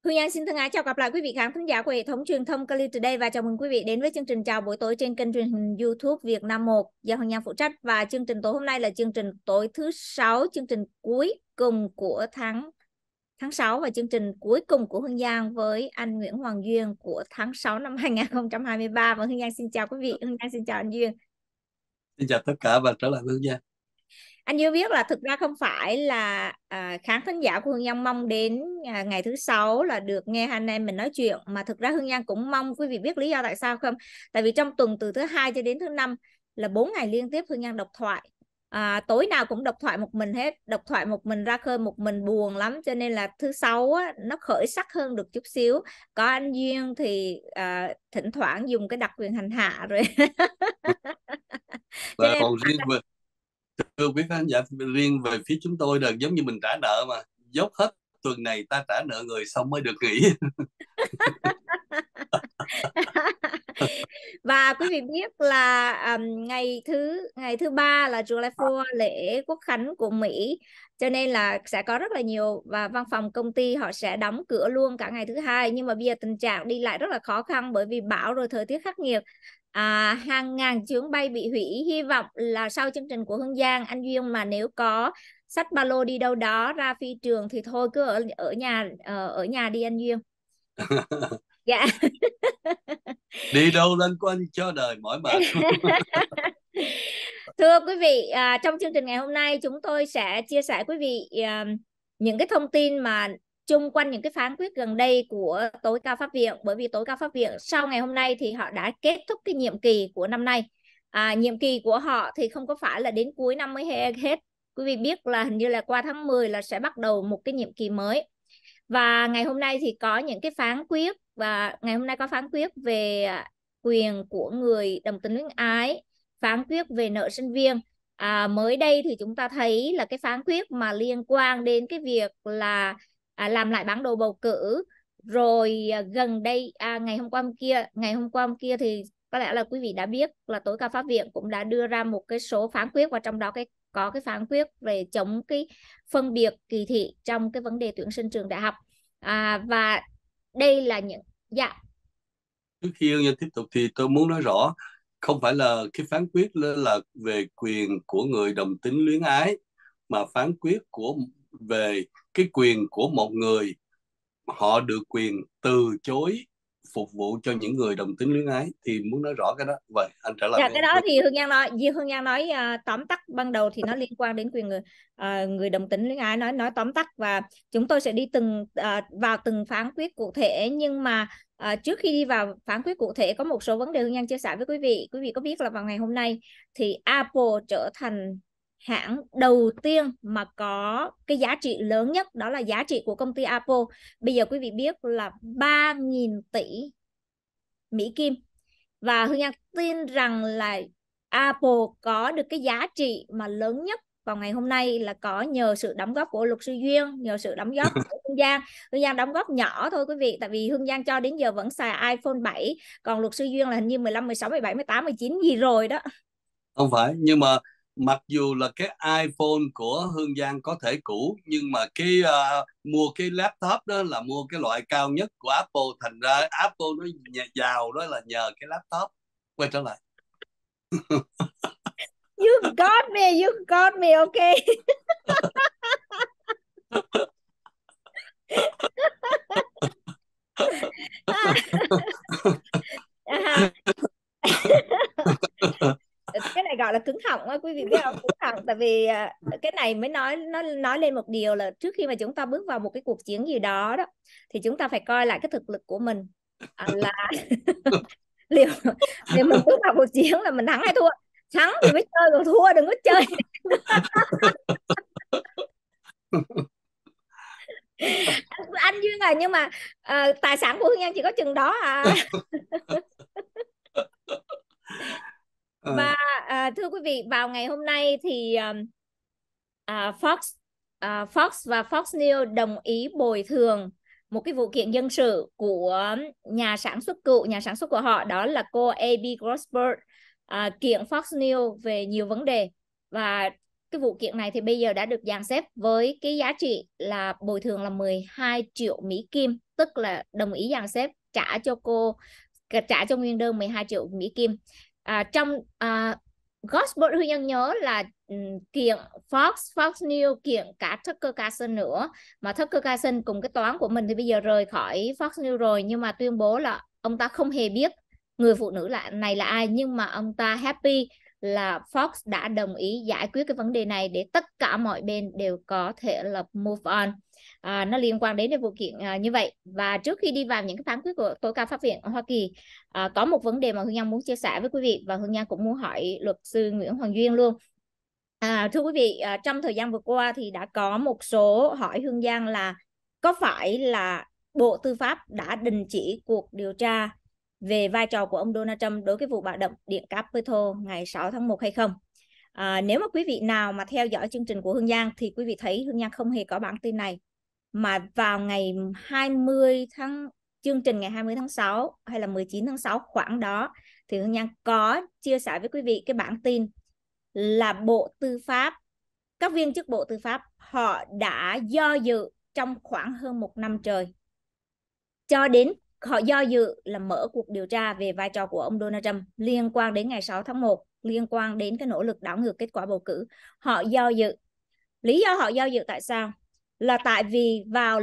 Hương Giang xin thân ái chào gặp lại quý vị khán thính giả của hệ thống truyền thông Kali Today và chào mừng quý vị đến với chương trình chào buổi tối trên kênh truyền hình YouTube Việt Nam 1 do Hương Giang phụ trách. Và chương trình tối hôm nay là chương trình tối thứ 6, chương trình cuối cùng của tháng 6 và chương trình cuối cùng của Hương Giang với anh Nguyễn Hoàng Duyên của tháng 6 năm 2023. Và Hương Giang xin chào quý vị, Hương Giang xin chào anh Duyên. Xin chào tất cả và trở lại với Hương Giang. Anh Duyên biết là thực ra không phải là khán thính giả của Hương Giang mong đến ngày thứ 6 là được nghe hai anh em mình nói chuyện, mà thực ra Hương Giang cũng mong quý vị biết lý do tại sao không? Tại vì trong tuần từ thứ 2 cho đến thứ 5 là 4 ngày liên tiếp Hương Giang độc thoại. Tối nào cũng độc thoại một mình hết, độc thoại một mình, ra khơi một mình, buồn lắm, cho nên là thứ 6 á, nó khởi sắc hơn được chút xíu. Có anh Duyên thì thỉnh thoảng dùng cái đặc quyền hành hạ rồi. Cho Và nên còn riêng về thưa quý khán giả, riêng về phía chúng tôi là giống như mình trả nợ mà, dốc hết tuần này ta trả nợ người xong mới được nghỉ. Và quý vị biết là ngày thứ ba là July 4, lễ Quốc khánh của Mỹ, cho nên là sẽ có rất là nhiều và văn phòng công ty họ sẽ đóng cửa luôn cả ngày thứ hai. Nhưng mà bây giờ tình trạng đi lại rất là khó khăn bởi vì bão rồi thời tiết khắc nghiệt. Hàng ngàn chuyến bay bị hủy. Hy vọng là sau chương trình của Hương Giang, anh Duyên mà nếu có xách ba lô đi đâu đó ra phi trường thì thôi cứ ở nhà đi anh Duyên. Dạ. Đi đâu lên của anh cho đời mỏi mệt. Thưa quý vị, trong chương trình ngày hôm nay chúng tôi sẽ chia sẻ quý vị những cái thông tin mà chung quanh những cái phán quyết gần đây của tối cao pháp viện, bởi vì tối cao pháp viện sau ngày hôm nay thì họ đã kết thúc cái nhiệm kỳ của năm nay. Nhiệm kỳ của họ thì không có phải là đến cuối năm mới hết. Quý vị biết là hình như là qua tháng 10 là sẽ bắt đầu một cái nhiệm kỳ mới. Và ngày hôm nay thì có những cái phán quyết, và ngày hôm nay có phán quyết về quyền của người đồng tính luyến ái, phán quyết về nợ sinh viên. Mới đây thì chúng ta thấy là cái phán quyết mà liên quan đến cái việc là làm lại bản đồ bầu cử. Rồi gần đây ngày hôm qua hôm kia thì có lẽ là quý vị đã biết là tối cao pháp viện cũng đã đưa ra một cái số phán quyết, và trong đó có cái phán quyết về chống cái phân biệt kỳ thị trong cái vấn đề tuyển sinh trường đại học. Và đây là những Trước khi Hương Giang tiếp tục thì tôi muốn nói rõ, không phải là cái phán quyết là về quyền của người đồng tính luyến ái, mà phán quyết về cái quyền của một người, họ được quyền từ chối phục vụ cho những người đồng tính luyến ái, thì muốn nói rõ cái đó. Vậy anh trở lại Dạ, với cái đó thì Hương Giang nói tóm tắt ban đầu thì nó liên quan đến quyền người đồng tính luyến ái, nói tóm tắt, và chúng tôi sẽ đi vào từng phán quyết cụ thể. Nhưng mà trước khi đi vào phán quyết cụ thể có một số vấn đề Hương Giang chia sẻ với quý vị. Quý vị có biết là vào ngày hôm nay thì Apple trở thành hãng đầu tiên mà có cái giá trị lớn nhất, đó là giá trị của công ty Apple. Bây giờ quý vị biết là 3.000 tỷ Mỹ Kim. Và Hương Giang tin rằng là Apple có được cái giá trị mà lớn nhất vào ngày hôm nay là có nhờ sự đóng góp của luật sư Duyên, nhờ sự đóng góp của Hương Giang. Hương Giang đóng góp nhỏ thôi quý vị, tại vì Hương Giang cho đến giờ vẫn xài iPhone 7, còn luật sư Duyên là hình như 15, 16, 17, 18, 19 gì rồi đó. Không phải, nhưng mà mặc dù là cái iPhone của Hương Giang có thể cũ, nhưng mà mua cái laptop đó là mua cái loại cao nhất của Apple, thành ra Apple nó giàu đó là nhờ cái laptop. Quay trở lại. You got me, okay. Cái này gọi là cứng họng á, quý vị biết không? Cứng họng, tại vì cái này mới nói lên một điều là trước khi mà chúng ta bước vào một cái cuộc chiến gì đó đó thì chúng ta phải coi lại cái thực lực của mình, là liệu liệu mình bước vào cuộc chiến là mình thắng hay thua. Thắng thì mới chơi, còn thua đừng có chơi. Anh Duyên à, nhưng mà tài sản của Hương Giang chỉ có chừng đó à. Và thưa quý vị, vào ngày hôm nay thì Fox và Fox News đồng ý bồi thường một cái vụ kiện dân sự của cựu nhà sản xuất của họ, đó là cô Abby Grossberg, kiện Fox News về nhiều vấn đề. Và cái vụ kiện này thì bây giờ đã được dàn xếp với cái giá trị là bồi thường là 12 triệu Mỹ Kim, tức là đồng ý dàn xếp trả cho nguyên đơn 12 triệu Mỹ Kim. Trong Gospel Hương Nhân nhớ là kiện Fox News kiện cả Tucker Carlson nữa, mà Tucker Carlson cùng cái toán của mình thì bây giờ rời khỏi Fox News rồi, nhưng mà tuyên bố là ông ta không hề biết người phụ nữ này là ai, nhưng mà ông ta happy là Fox đã đồng ý giải quyết cái vấn đề này để tất cả mọi bên đều có thể là move on. Nó liên quan đến cái vụ kiện như vậy. Và trước khi đi vào những cái phán quyết của tối cao pháp viện ở Hoa Kỳ, có một vấn đề mà Hương Giang muốn chia sẻ với quý vị, và Hương Giang cũng muốn hỏi luật sư Nguyễn Hoàng Duyên luôn. Thưa quý vị, trong thời gian vừa qua thì đã có một số hỏi Hương Giang là có phải là Bộ Tư pháp đã đình chỉ cuộc điều tra về vai trò của ông Donald Trump đối với vụ bạo động Điện Capitol ngày 6 tháng 1 hay không? Nếu mà quý vị nào mà theo dõi chương trình của Hương Giang thì quý vị thấy Hương Giang không hề có bản tin này, mà vào ngày 20 tháng chương trình ngày 20 tháng 6 hay là 19 tháng 6 khoảng đó thì Hương Giang có chia sẻ với quý vị cái bản tin là Bộ Tư pháp, các viên chức Bộ Tư pháp họ đã do dự trong khoảng hơn 1 năm trời, cho đến họ do dự là mở cuộc điều tra về vai trò của ông Donald Trump liên quan đến ngày 6 tháng 1, liên quan đến cái nỗ lực đảo ngược kết quả bầu cử. Họ do dự. Lý do họ do dự tại sao? Là tại vì vào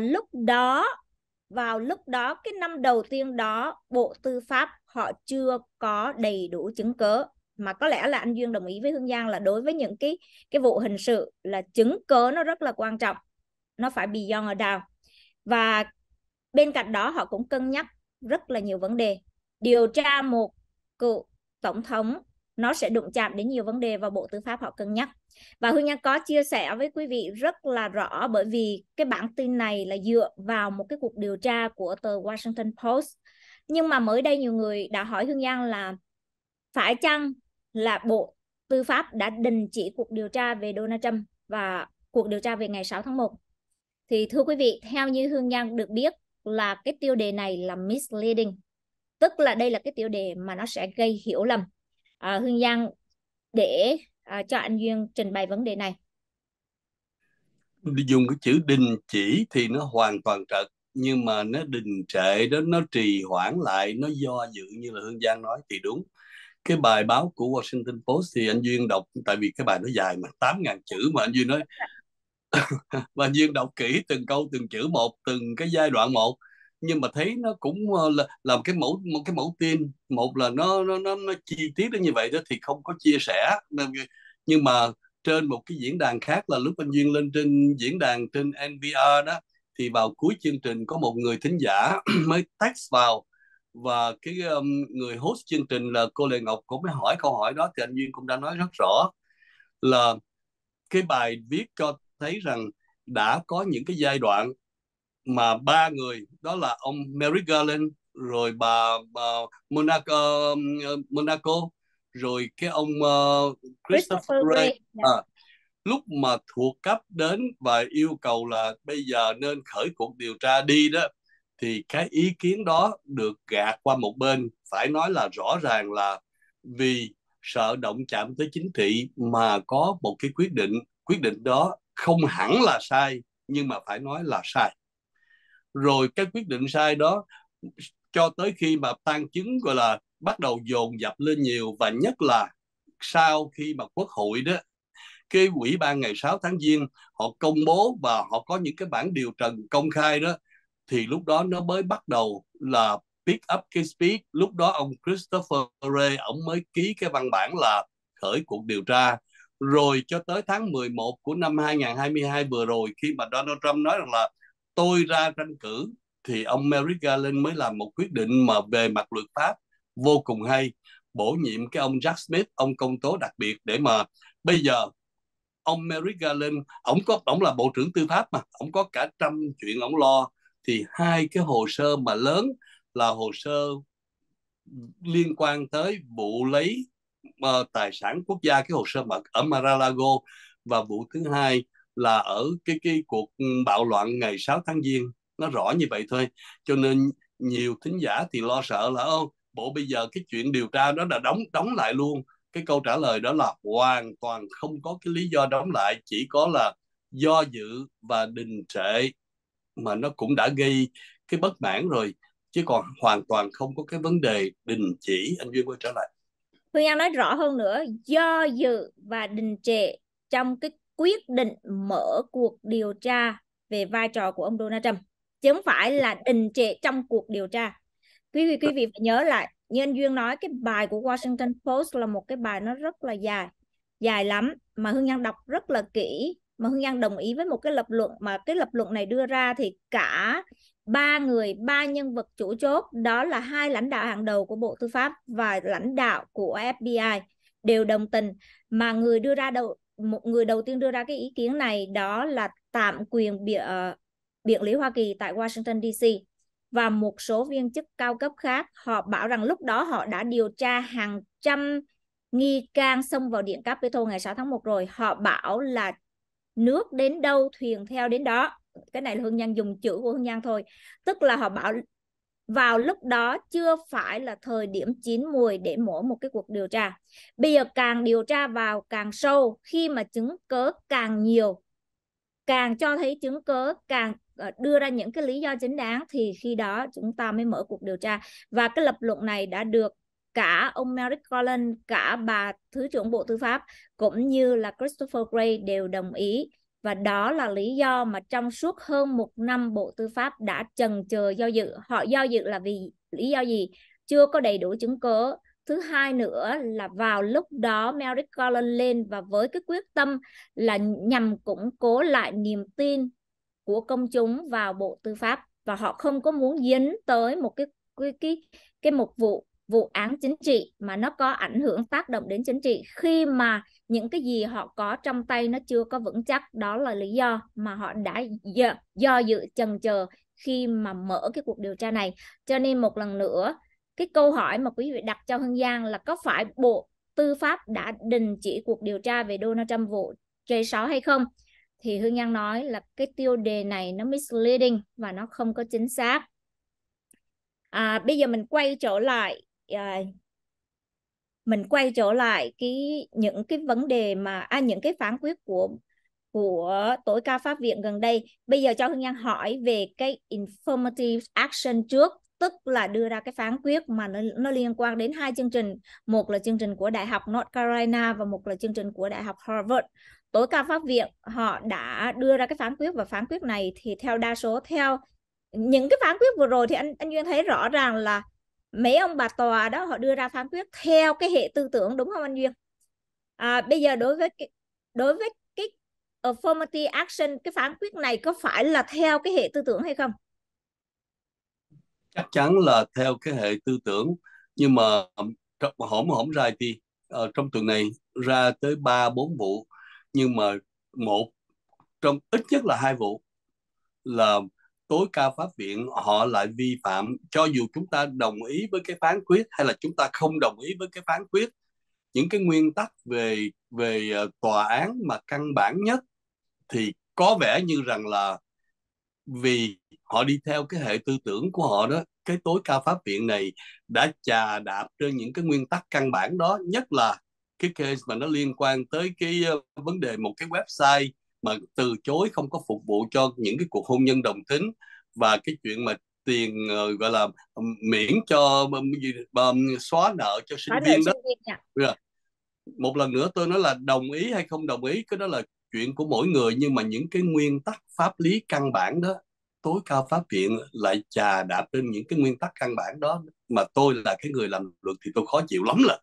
lúc đó cái năm đầu tiên đó, Bộ Tư pháp họ chưa có đầy đủ chứng cớ, mà có lẽ là anh Duyên đồng ý với Hương Giang là đối với những cái vụ hình sự là chứng cớ nó rất là quan trọng, nó phải beyond a doubt. Và bên cạnh đó họ cũng cân nhắc rất là nhiều vấn đề. Điều tra một cựu tổng thống nó sẽ đụng chạm đến nhiều vấn đề và Bộ Tư pháp họ cân nhắc. Và Hương Giang có chia sẻ với quý vị rất là rõ, bởi vì cái bản tin này là dựa vào một cái cuộc điều tra của tờ Washington Post. Nhưng mà mới đây nhiều người đã hỏi Hương Giang là phải chăng là Bộ Tư pháp đã đình chỉ cuộc điều tra về Donald Trump và cuộc điều tra về ngày 6 tháng 1. Thì thưa quý vị, theo như Hương Giang được biết là cái tiêu đề này là misleading, tức là đây là cái tiêu đề mà nó sẽ gây hiểu lầm. Hương Giang để cho anh Duyên trình bày vấn đề này. Dùng cái chữ đình chỉ thì nó hoàn toàn trật, nhưng mà nó đình trệ đó, nó trì hoãn lại, nó do dự như là Hương Giang nói thì đúng. Cái bài báo của Washington Post thì anh Duyên đọc, tại vì cái bài nó dài mà 8.000 chữ, mà anh Duyên nói và anh Duyên đọc kỹ từng câu từng chữ một, từng cái giai đoạn một, nhưng mà thấy nó cũng là làm một cái mẫu tin. Một là nó chi tiết đến như vậy đó thì không có chia sẻ. Nhưng mà trên một cái diễn đàn khác, là lúc anh Duyên lên trên diễn đàn trên NPR đó, thì vào cuối chương trình có một người thính giả mới text vào, và cái người host chương trình là cô Lê Ngọc cũng mới hỏi câu hỏi đó, thì anh Duyên cũng đã nói rất rõ là cái bài viết cho thấy rằng đã có những cái giai đoạn mà ba người đó là ông Merrick Garland, rồi bà Monaco, rồi cái ông Christopher Christopher Wray, Wray. lúc mà thuộc cấp đến và yêu cầu là bây giờ nên khởi cuộc điều tra đi đó, thì cái ý kiến đó được gạt qua một bên. Phải nói là rõ ràng là vì sợ động chạm tới chính trị mà có một cái quyết định đó không hẳn là sai, nhưng mà phải nói là sai. Rồi cái quyết định sai đó cho tới khi mà tăng chứng gọi là bắt đầu dồn dập lên nhiều, và nhất là sau khi mà Quốc hội đó, cái ủy ban ngày 6 tháng Giêng họ công bố và họ có những cái bản điều trần công khai đó, thì lúc đó nó mới bắt đầu là pick up cái speed. Lúc đó ông Christopher Wray ông mới ký cái văn bản là khởi cuộc điều tra. Rồi cho tới tháng 11 của năm 2022 vừa rồi, khi mà Donald Trump nói rằng là tôi ra tranh cử, thì ông Merrick Garland mới làm một quyết định mà về mặt luật pháp vô cùng hay, bổ nhiệm cái ông Jack Smith, ông công tố đặc biệt, để mà bây giờ ông Merrick Garland, ông là bộ trưởng tư pháp mà, ông có cả trăm chuyện ông lo. Thì hai cái hồ sơ mà lớn là hồ sơ liên quan tới vụ lấy tài sản quốc gia, cái hồ sơ mà ở Mar-a-Lago, và vụ thứ hai là ở cái cuộc bạo loạn ngày 6 tháng Giêng. Nó rõ như vậy thôi. Cho nên nhiều thính giả thì lo sợ là bộ bây giờ cái chuyện điều tra đó là đóng lại luôn. Cái câu trả lời đó là hoàn toàn không có cái lý do đóng lại, chỉ có là do dự và đình trệ, mà nó cũng đã gây cái bất mãn rồi, chứ còn hoàn toàn không có cái vấn đề đình chỉ. Anh Duyên quay trở lại. Hương Giang nói rõ hơn nữa, do dự và đình trệ trong cái quyết định mở cuộc điều tra về vai trò của ông Donald Trump, chứ không phải là đình trệ trong cuộc điều tra. Quý vị phải nhớ lại, như anh Duyên nói, cái bài của Washington Post là một cái bài nó rất là dài, dài lắm, mà Hương Giang đọc rất là kỹ, mà Hương Giang đồng ý với một cái lập luận, mà cái lập luận này đưa ra thì cả ba nhân vật chủ chốt, đó là hai lãnh đạo hàng đầu của Bộ Tư pháp và lãnh đạo của FBI đều đồng tình. Mà một người đầu tiên đưa ra cái ý kiến này đó là tạm quyền biện lý Hoa Kỳ tại Washington DC, và một số viên chức cao cấp khác. Họ bảo rằng lúc đó họ đã điều tra hàng trăm nghi can xông vào Điện Capitol ngày 6 tháng 1 rồi. Họ bảo là nước đến đâu thuyền theo đến đó. Cái này là Hương Giang dùng chữ của Hương Giang thôi. Tức là họ bảo vào lúc đó chưa phải là thời điểm chín muồi để mở một cái cuộc điều tra. Bây giờ càng điều tra vào càng sâu, khi mà chứng cớ càng nhiều, càng cho thấy chứng cớ, càng đưa ra những cái lý do chính đáng, thì khi đó chúng ta mới mở cuộc điều tra. Và cái lập luận này đã được cả ông Merrick Garland, cả bà Thứ trưởng Bộ Tư pháp cũng như là Christopher Wray đều đồng ý. Và đó là lý do mà trong suốt hơn một năm Bộ Tư pháp đã chần chờ do dự. Họ do dự là vì lý do gì? Chưa có đầy đủ chứng cớ. Thứ hai nữa là vào lúc đó Merrick Garland lên và với cái quyết tâm là nhằm củng cố lại niềm tin của công chúng vào Bộ Tư pháp, và họ không có muốn dính tới một một vụ án chính trị mà nó có ảnh hưởng tác động đến chính trị, khi mà những cái gì họ có trong tay nó chưa có vững chắc. Đó là lý do mà họ đã do dự chần chờ khi mà mở cái cuộc điều tra này. Cho nên một lần nữa, cái câu hỏi mà quý vị đặt cho Hương Giang là có phải Bộ Tư pháp đã đình chỉ cuộc điều tra về Donald Trump vụ J6 hay không, thì Hương Giang nói là cái tiêu đề này nó misleading và nó không có chính xác. Bây giờ mình quay trở lại những cái vấn đề mà những cái phán quyết của tối cao pháp viện gần đây. Bây giờ cho Hương Giang hỏi về cái affirmative action trước, tức là đưa ra cái phán quyết mà nó liên quan đến hai chương trình, một là chương trình của Đại học North Carolina và một là chương trình của Đại học Harvard. Tối cao pháp viện họ đã đưa ra cái phán quyết, và phán quyết này thì theo đa số, theo những cái phán quyết vừa rồi thì anh Duyên thấy rõ ràng là mấy ông bà tòa đó họ đưa ra phán quyết theo cái hệ tư tưởng, đúng không anh Duyên? Bây giờ đối với cái affirmative action, cái phán quyết này có phải là theo cái hệ tư tưởng hay không? Chắc chắn là theo cái hệ tư tưởng, nhưng mà hổm ra thì trong tuần này ra tới 3-4 vụ, nhưng mà một trong ít nhất là 2 vụ là tối cao pháp viện họ lại vi phạm, cho dù chúng ta đồng ý với cái phán quyết hay là chúng ta không đồng ý với cái phán quyết, những cái nguyên tắc về về tòa án mà căn bản nhất thì có vẻ như rằng là vì họ đi theo cái hệ tư tưởng của họ đó, cái tối cao pháp viện này đã chà đạp trên những cái nguyên tắc căn bản đó, nhất là cái case mà nó liên quan tới cái vấn đề một cái website mà từ chối không có phục vụ cho những cái cuộc hôn nhân đồng tính, và cái chuyện mà tiền gọi là miễn cho xóa nợ cho sinh Xóa nợ viên đó. sinh viên nha. Một lần nữa tôi nói là đồng ý hay không đồng ý cái đó là chuyện của mỗi người, nhưng mà những cái nguyên tắc pháp lý căn bản đó, tối cao pháp viện lại chà đạp trên những cái nguyên tắc căn bản đó, mà tôi là cái người làm luật thì tôi khó chịu lắm, là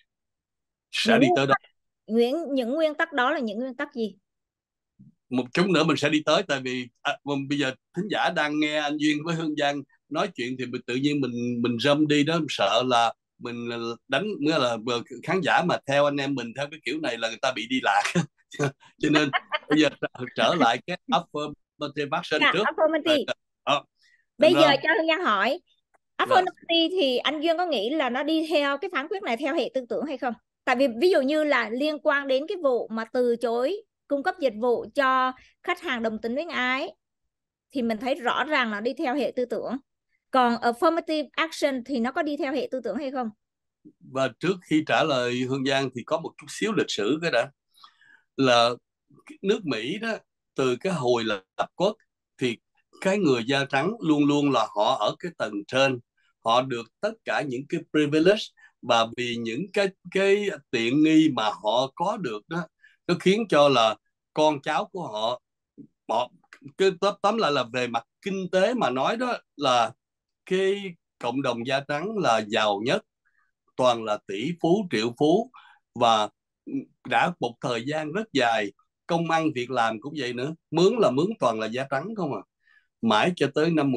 sẽ những đi tới đó. những nguyên tắc đó là những nguyên tắc gì? Một chút nữa mình sẽ đi tới, tại vì bây giờ thính giả đang nghe anh Duyên với Hương Giang nói chuyện thì tự nhiên mình râm đi đó, sợ là mình đánh, nghĩa là khán giả mà theo anh em mình theo cái kiểu này là người ta bị đi lạc. Cho nên bây giờ trở lại cái affirmative action trước. Affirmative. Đó. Bây giờ Rồi. cho Hương Giang hỏi, Rồi. affirmative thì anh Duyên có nghĩ là nó đi theo cái phán quyết này theo hệ tư tưởng hay không? Tại vì ví dụ như là liên quan đến cái vụ mà từ chối cung cấp dịch vụ cho khách hàng đồng tính luyến ái thì mình thấy rõ ràng là đi theo hệ tư tưởng. Còn affirmative action thì nó có đi theo hệ tư tưởng hay không? Và trước khi trả lời Hương Giang thì có một chút xíu lịch sử cái đã, là nước Mỹ đó, từ cái hồi lập quốc thì cái người da trắng luôn luôn là họ ở cái tầng trên, họ được tất cả những cái privilege, và vì những cái tiện nghi mà họ có được đó, nó khiến cho là con cháu của họ, họ cái tóm lại là về mặt kinh tế mà nói đó, là cái cộng đồng da trắng là giàu nhất, toàn là tỷ phú triệu phú. Và đã một thời gian rất dài, công ăn việc làm cũng vậy nữa, mướn là mướn toàn là da trắng không à. Mãi cho tới năm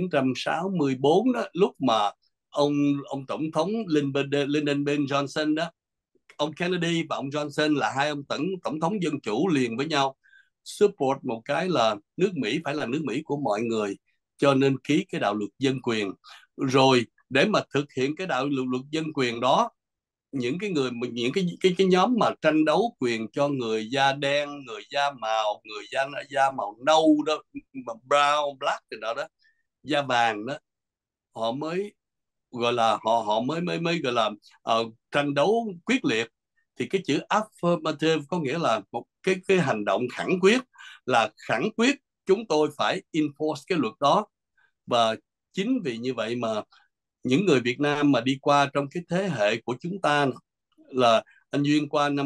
1964 đó, lúc mà ông ông tổng thống Lyndon B. Johnson đó, ông Kennedy và ông Johnson là hai ông tổng thống dân chủ liền với nhau, support một cái là nước Mỹ phải là nước Mỹ của mọi người, cho nên ký cái đạo luật dân quyền. Rồi để mà thực hiện cái đạo luật dân quyền đó, những cái người, những cái nhóm mà tranh đấu quyền cho người da đen, người da màu, người da màu nâu đó, brown black rồi đó, da vàng đó, họ mới gọi là họ họ mới mới mới gọi là tranh đấu quyết liệt. Thì cái chữ affirmative có nghĩa là một cái hành động khẳng quyết, là khẳng quyết chúng tôi phải enforce cái luật đó. Và chính vì như vậy mà những người Việt Nam mà đi qua trong cái thế hệ của chúng ta, là anh Duyên qua năm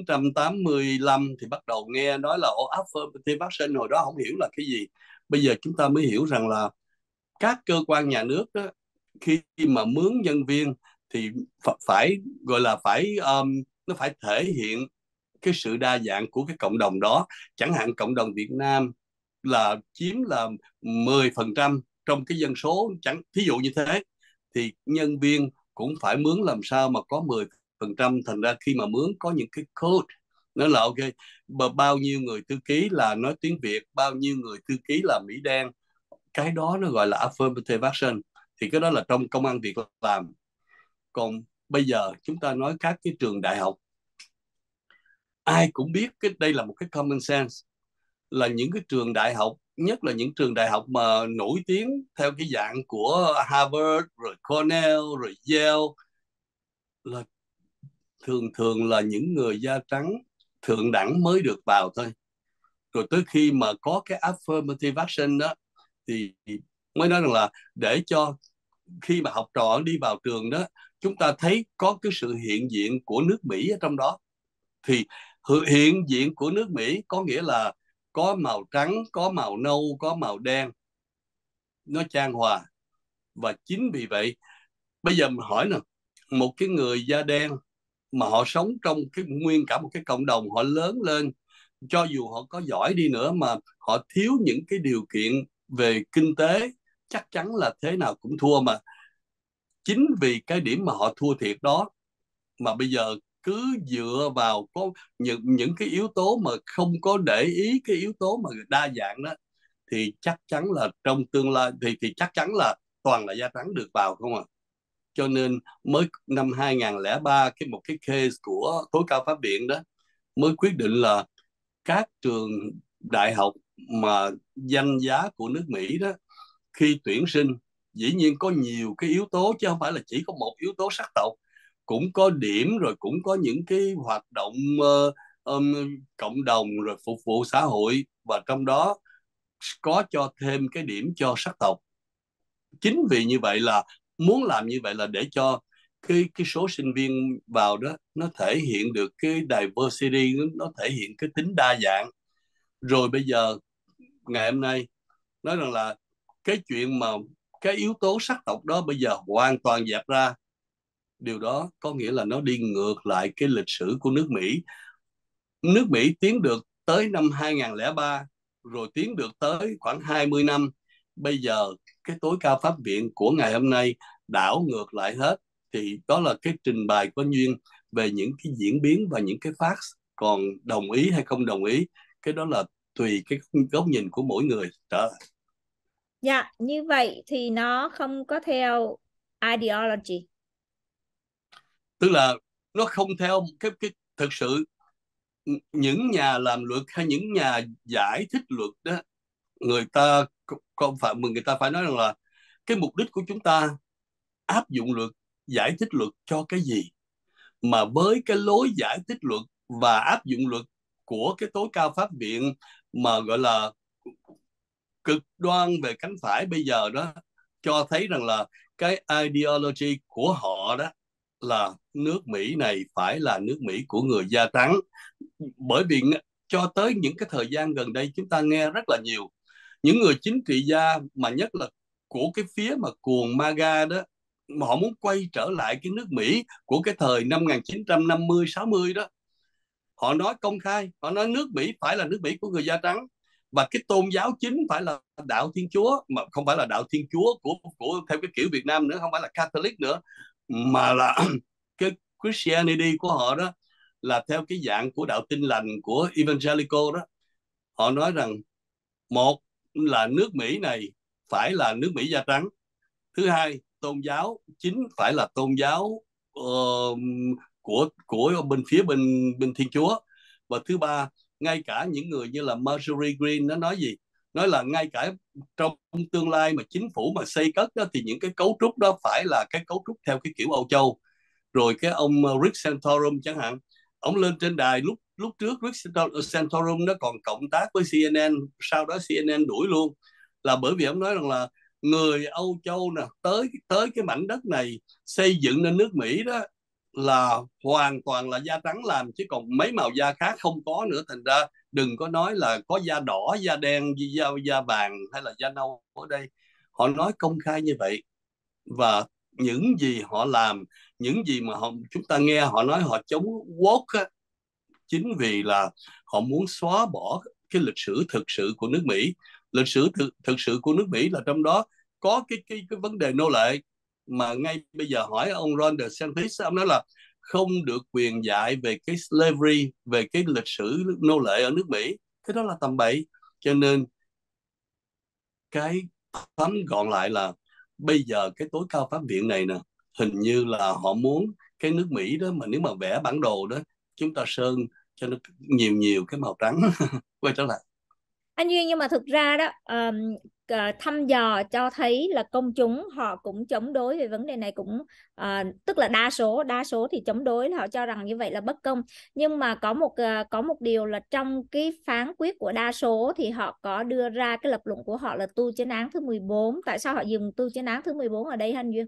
1985 thì bắt đầu nghe nói là affirmative action, hồi đó không hiểu là cái gì. Bây giờ chúng ta mới hiểu rằng là các cơ quan nhà nước đó, khi mà mướn nhân viên thì phải gọi là phải nó phải thể hiện cái sự đa dạng của cái cộng đồng đó. Chẳng hạn cộng đồng Việt Nam là chiếm là 10% trong cái dân số, chẳng thí dụ như thế, thì nhân viên cũng phải mướn làm sao mà có 10%. Thành ra khi mà mướn có những cái code, nó là ok, bao nhiêu người thư ký là nói tiếng Việt, bao nhiêu người thư ký là Mỹ đen, cái đó nó gọi là affirmative action. Thì cái đó là trong công ăn việc làm. Còn bây giờ chúng ta nói các cái trường đại học, ai cũng biết cái đây là một cái common sense, là những cái trường đại học, nhất là những trường đại học mà nổi tiếng theo cái dạng của Harvard rồi Cornell rồi Yale, là thường thường là những người da trắng thượng đẳng mới được vào thôi. Rồi tới khi mà có cái affirmative action đó thì mới nói rằng là để cho khi mà học trò đi vào trường đó, chúng ta thấy có cái sự hiện diện của nước Mỹ ở trong đó. Thì hiện diện của nước Mỹ có nghĩa là có màu trắng, có màu nâu, có màu đen, nó chan hòa. Và chính vì vậy bây giờ mình hỏi nè, một cái người da đen mà họ sống trong cái nguyên cả một cái cộng đồng, họ lớn lên, cho dù họ có giỏi đi nữa mà họ thiếu những cái điều kiện về kinh tế, chắc chắn là thế nào cũng thua mà. Chính vì cái điểm mà họ thua thiệt đó, mà bây giờ cứ dựa vào có những cái yếu tố mà không có để ý cái yếu tố mà đa dạng đó, thì chắc chắn là trong tương lai thì chắc chắn là toàn là da trắng được vào không à. Cho nên mới năm 2003, một cái case của tối cao pháp viện đó mới quyết định là các trường đại học mà danh giá của nước Mỹ đó, khi tuyển sinh dĩ nhiên có nhiều cái yếu tố chứ không phải là chỉ có một yếu tố sắc tộc, cũng có điểm, rồi cũng có những cái hoạt động um, cộng đồng rồi phục vụ xã hội, và trong đó có cho thêm cái điểm cho sắc tộc. Chính vì như vậy là muốn làm như vậy là để cho cái số sinh viên vào đó nó thể hiện được cái diversity, nó thể hiện cái tính đa dạng. Rồi bây giờ ngày hôm nay nói rằng là cái chuyện mà cái yếu tố sắc tộc đó bây giờ hoàn toàn dẹp ra, điều đó có nghĩa là nó đi ngược lại cái lịch sử của nước Mỹ. Nước Mỹ tiến được tới năm 2003, rồi tiến được tới khoảng 20 năm. Bây giờ cái tối cao pháp viện của ngày hôm nay đảo ngược lại hết. Thì đó là cái trình bày của Duyên về những cái diễn biến và những cái facts. Còn đồng ý hay không đồng ý, cái đó là tùy cái góc nhìn của mỗi người. Đó. Dạ, như vậy thì nó không có theo ideology. Tức là nó không theo cái thực sự, những nhà làm luật hay những nhà giải thích luật đó, người ta còn phải, người ta phải nói rằng là cái mục đích của chúng ta áp dụng luật, giải thích luật cho cái gì. Mà với cái lối giải thích luật và áp dụng luật của cái tối cao pháp viện mà gọi là cực đoan về cánh phải bây giờ đó cho thấy rằng là cái ideology của họ đó là nước Mỹ này phải là nước Mỹ của người da trắng. Bởi vì cho tới những cái thời gian gần đây chúng ta nghe rất là nhiều những người chính trị gia, mà nhất là của cái phía mà cuồng MAGA đó, mà họ muốn quay trở lại cái nước Mỹ của cái thời năm 1950 60 đó. Họ nói công khai, họ nói nước Mỹ phải là nước Mỹ của người da trắng, và cái tôn giáo chính phải là đạo Thiên Chúa, mà không phải là đạo Thiên Chúa của theo cái kiểu Việt Nam nữa, không phải là Catholic nữa, mà là cái Christianity của họ đó là theo cái dạng của đạo Tin Lành, của Evangelical đó. Họ nói rằng một là nước Mỹ này phải là nước Mỹ da trắng, thứ hai tôn giáo chính phải là tôn giáo của bên phía bên bên Thiên Chúa, và thứ ba ngay cả những người như là Marjorie Greene nó nói gì, nói là ngay cả trong tương lai mà chính phủ mà xây cất đó, thì những cái cấu trúc đó phải là cái cấu trúc theo cái kiểu Âu Châu. Rồi cái ông Rick Santorum chẳng hạn, ông lên trên đài lúc lúc trước Rick Santorum nó còn cộng tác với CNN, sau đó CNN đuổi luôn, là bởi vì ông nói rằng là người Âu Châu nè tới tới cái mảnh đất này xây dựng nên nước Mỹ đó là hoàn toàn là da trắng làm, chứ còn mấy màu da khác không có nữa. Thành ra đừng có nói là có da đỏ, da đen, da vàng hay là da nâu ở đây. Họ nói công khai như vậy, và những gì họ làm, những gì mà chúng ta nghe họ nói họ chống woke á, chính vì là họ muốn xóa bỏ cái lịch sử thực sự của nước Mỹ. Lịch sử thực sự của nước Mỹ là trong đó có cái vấn đề nô lệ, mà ngay bây giờ hỏi ông Ron DeSantis, ông nói là không được quyền dạy về cái slavery, về cái lịch sử nô lệ ở nước Mỹ. Cái đó là tầm bậy. Cho nên cái tóm gọn lại là bây giờ cái tối cao pháp viện này nè, hình như là họ muốn cái nước Mỹ đó, mà nếu mà vẽ bản đồ đó chúng ta sơn cho nó nhiều nhiều cái màu trắng. Quay trở lại Anh Duyên, nhưng mà thực ra đó thăm dò cho thấy là công chúng họ cũng chống đối về vấn đề này, cũng tức là đa số thì chống đối, là họ cho rằng như vậy là bất công. Nhưng mà có một điều là trong cái phán quyết của đa số thì họ có đưa ra cái lập luận của họ là tu chánh án thứ 14. Tại sao họ dùng tu chánh án thứ 14 ở đây anh Duyên?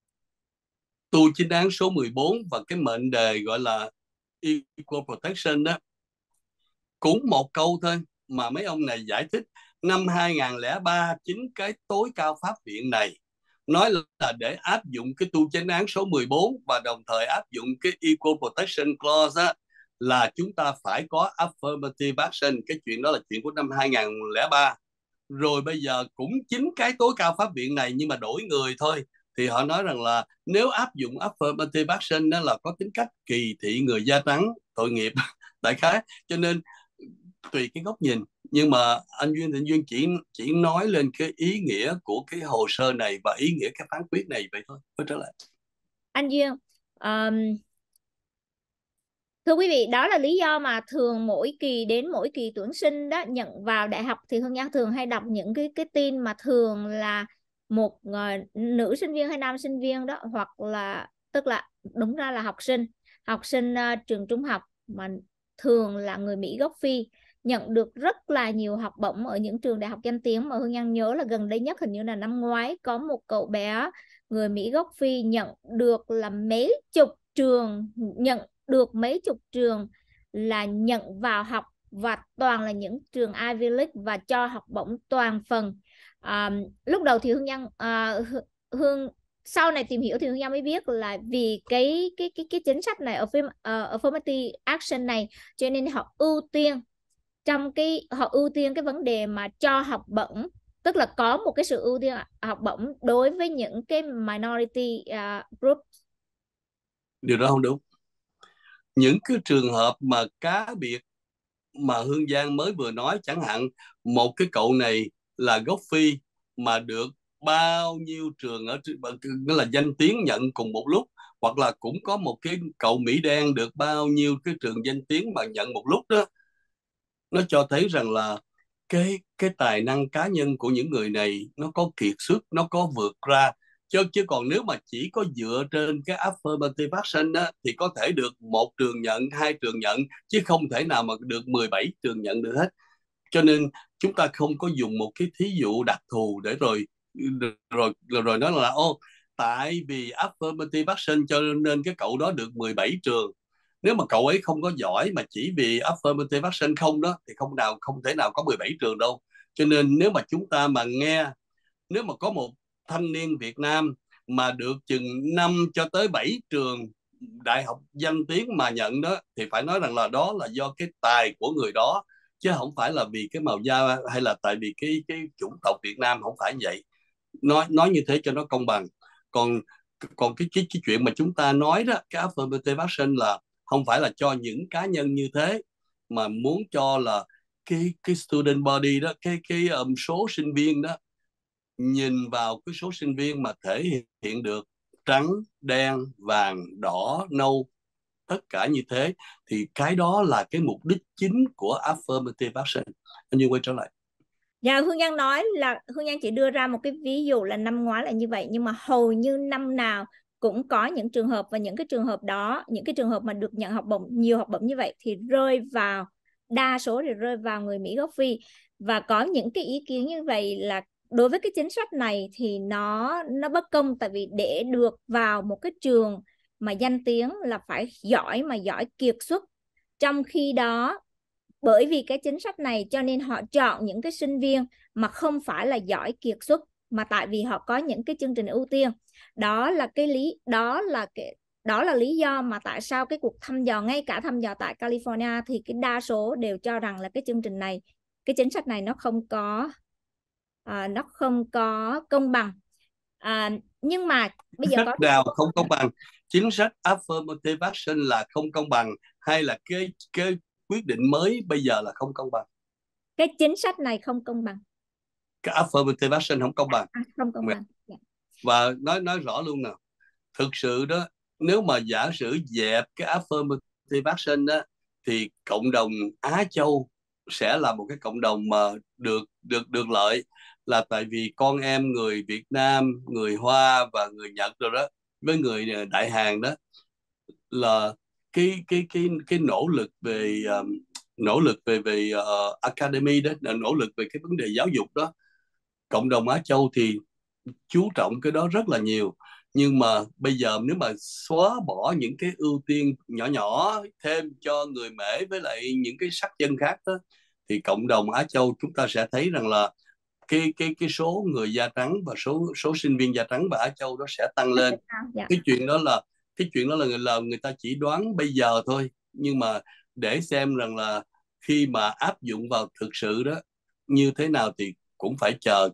tu chính án số 14 và cái mệnh đề gọi là Equal Protection đó, cũng một câu thôi mà mấy ông này giải thích. Năm 2003 chính cái tối cao pháp viện này nói là để áp dụng cái tu chánh án số 14 và đồng thời áp dụng cái Equal Protection Clause á, là chúng ta phải có affirmative action. Cái chuyện đó là chuyện của năm 2003. Rồi bây giờ cũng chính cái tối cao pháp viện này nhưng mà đổi người thôi, thì họ nói rằng là nếu áp dụng affirmative action đó là có tính cách kỳ thị người da trắng, tội nghiệp. Đại khái. Cho nên tùy cái góc nhìn, nhưng mà anh Duyên thì anh Duyên chỉ nói lên cái ý nghĩa của cái hồ sơ này và ý nghĩa cái phán quyết này vậy thôi. Quay trở lại Anh Duyên, thưa quý vị, đó là lý do mà thường mỗi kỳ tuyển sinh đó nhận vào đại học thì Hương Giang thường hay đọc những cái tin mà thường là một nữ sinh viên hay nam sinh viên đó, hoặc là tức là đúng ra là học sinh trường trung học mà thường là người Mỹ gốc Phi, nhận được rất là nhiều học bổng ở những trường đại học danh tiếng. Mà Hương Giang nhớ là gần đây nhất, hình như là năm ngoái, có một cậu bé người Mỹ gốc Phi nhận được là mấy chục trường là nhận vào học, và toàn là những trường Ivy League và cho học bổng toàn phần. Lúc đầu thì Hương sau này tìm hiểu thì Hương Giang mới biết là vì cái chính sách này ở affirmative action này, cho nên họ ưu tiên cái vấn đề mà cho học bổng, tức là có một cái sự ưu tiên học bổng đối với những cái minority group. điều đó không đúng. Những cái trường hợp mà cá biệt mà Hương Giang mới vừa nói, chẳng hạn một cái cậu này là gốc Phi mà được bao nhiêu trường ở nó là danh tiếng nhận cùng một lúc, hoặc là cũng có một cái cậu Mỹ đen được bao nhiêu cái trường danh tiếng mà nhận một lúc đó, nó cho thấy rằng là cái tài năng cá nhân của những người này nó có kiệt xuất, nó có vượt ra. Chứ còn nếu mà chỉ có dựa trên cái affirmative action đó, thì có thể được một trường nhận, hai trường nhận, chứ không thể nào mà được 17 trường nhận được hết. Cho nên chúng ta không có dùng một cái thí dụ đặc thù để rồi nói là ô, tại vì affirmative action cho nên cái cậu đó được 17 trường. Nếu mà cậu ấy không có giỏi mà chỉ vì affirmative action không đó thì không thể nào có 17 trường đâu. Cho nên nếu mà chúng ta mà nghe, nếu mà có một thanh niên Việt Nam mà được chừng 5 cho tới 7 trường đại học danh tiếng mà nhận đó, thì phải nói rằng là đó là do cái tài của người đó, chứ không phải là vì cái màu da hay là tại vì cái chủng tộc Việt Nam, không phải như vậy. Nói như thế cho nó công bằng. Còn còn cái chuyện mà chúng ta nói đó, cái affirmative action là không phải là cho những cá nhân như thế, mà muốn cho là cái student body đó, cái số sinh viên đó, nhìn vào cái số sinh viên mà thể hiện được trắng, đen, vàng, đỏ, nâu, tất cả như thế, thì cái đó là cái mục đích chính của affirmative action. Anh Như quay trở lại. Dạ, Hương Giang nói là Hương Giang chỉ đưa ra một cái ví dụ là năm ngoái là như vậy, nhưng mà hầu như năm nào cũng có những trường hợp, và những cái trường hợp đó, những cái trường hợp mà được nhận học bổng, nhiều học bổng như vậy thì đa số thì rơi vào người Mỹ gốc Phi. Và có những cái ý kiến như vậy là đối với cái chính sách này thì nó bất công, tại vì để được vào một cái trường mà danh tiếng là phải giỏi, mà giỏi kiệt xuất. Trong khi đó, bởi vì cái chính sách này cho nên họ chọn những cái sinh viên mà không phải là giỏi kiệt xuất, mà tại vì họ có những cái chương trình ưu tiên. Đó là lý do mà tại sao cái cuộc thăm dò, ngay cả thăm dò tại California, thì cái đa số đều cho rằng là cái chương trình này, cái chính sách này nó không có công bằng. Nhưng mà bây giờ Sách có nào không công bằng? Chính sách affirmative action là không công bằng, hay là cái quyết định mới bây giờ là không công bằng? cái chính sách này không công bằng. Cái affirmative action không công bằng. Không công bằng. Dạ. Và nói rõ luôn nào, thực sự đó, nếu mà giả sử dẹp cái affirmative action đó, thì cộng đồng Á Châu sẽ là một cái cộng đồng mà được lợi, là tại vì con em người Việt Nam, người Hoa và người Nhật rồi đó, với người Đại Hàn đó, là cái nỗ lực về academy đó, nỗ lực về cái vấn đề giáo dục đó, cộng đồng Á Châu thì chú trọng cái đó rất là nhiều. Nhưng mà bây giờ nếu mà xóa bỏ những cái ưu tiên nhỏ nhỏ thêm cho người Mễ với lại những cái sắc dân khác đó, thì cộng đồng Á Châu chúng ta sẽ thấy rằng là cái số người da trắng và số sinh viên da trắng và Á Châu đó sẽ tăng lên. Dạ. cái chuyện đó là cái chuyện đó là người ta chỉ đoán bây giờ thôi, nhưng mà để xem rằng là khi mà áp dụng vào thực sự đó như thế nào thì cũng phải chờ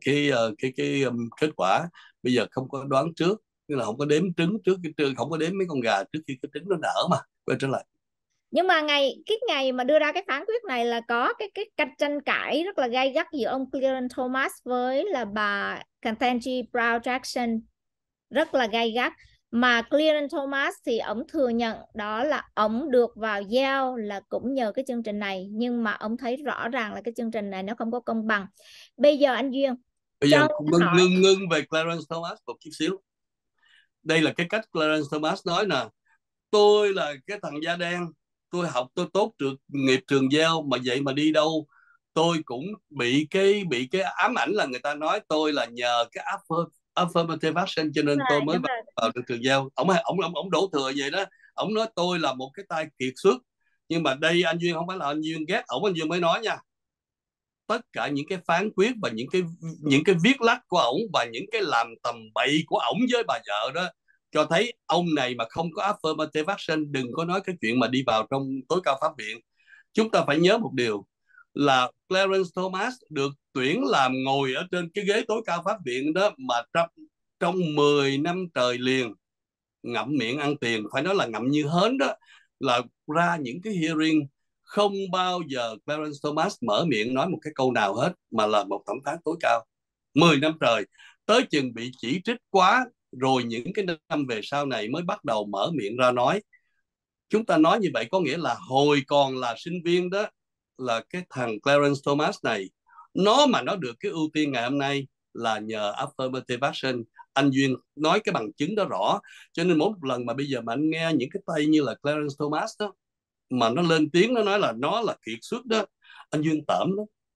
kết quả. Bây giờ không có đoán trước, tức là không có đếm trứng trước không có đếm mấy con gà trước khi cái trứng nó nở mà. Quay trở lại. Nhưng mà cái ngày mà đưa ra cái phán quyết này là có cái tranh cãi rất là gay gắt giữa ông Clarence Thomas với là bà Ketanji Brown Jackson, rất là gay gắt. Mà Clarence Thomas thì ông thừa nhận đó là ông được vào Yale là cũng nhờ cái chương trình này, nhưng mà ông thấy rõ ràng là cái chương trình này nó không có công bằng. Bây giờ anh Duyên Bây giờ cho hỏi. ngưng về Clarence Thomas một chút xíu. Đây là cái cách Clarence Thomas nói nè: tôi là cái thằng da đen, tôi học tôi tốt nghiệp trường Yale mà vậy mà đi đâu tôi cũng bị cái ám ảnh là người ta nói tôi là nhờ cái affirmative action cho nên tôi mới Đúng rồi. vào được trường Yale. Ông đổ thừa vậy đó. Ông nói tôi là một cái tay kiệt xuất, nhưng mà đây anh Duyên, không phải là anh Duyên ghét ổng, anh Duyên mới nói nha, tất cả những cái phán quyết và những cái viết lách của ổng và những cái làm tầm bậy của ổng với bà vợ đó cho thấy ông này mà không có affirmative action, đừng có nói cái chuyện mà đi vào trong tối cao pháp viện. Chúng ta phải nhớ một điều là Clarence Thomas được tuyển làm ngồi ở trên cái ghế tối cao pháp viện đó mà trong 10 năm trời liền ngậm miệng ăn tiền, phải nói là ngậm như hến đó, là ra những cái hearing không bao giờ Clarence Thomas mở miệng nói một cái câu nào hết, mà là một thẩm phán tối cao 10 năm trời. Tới chừng bị chỉ trích quá rồi những cái năm về sau này mới bắt đầu mở miệng ra nói. Chúng ta nói như vậy có nghĩa là hồi còn là sinh viên đó, là cái thằng Clarence Thomas này, nó được cái ưu tiên ngày hôm nay là nhờ affirmative action. Anh Duyên nói cái bằng chứng đó rõ. Cho nên mỗi một lần mà bây giờ mà anh nghe những cái tay như là Clarence Thomas đó mà nó lên tiếng nó nói là nó là kiệt xuất đó, anh Duyên tởm đó.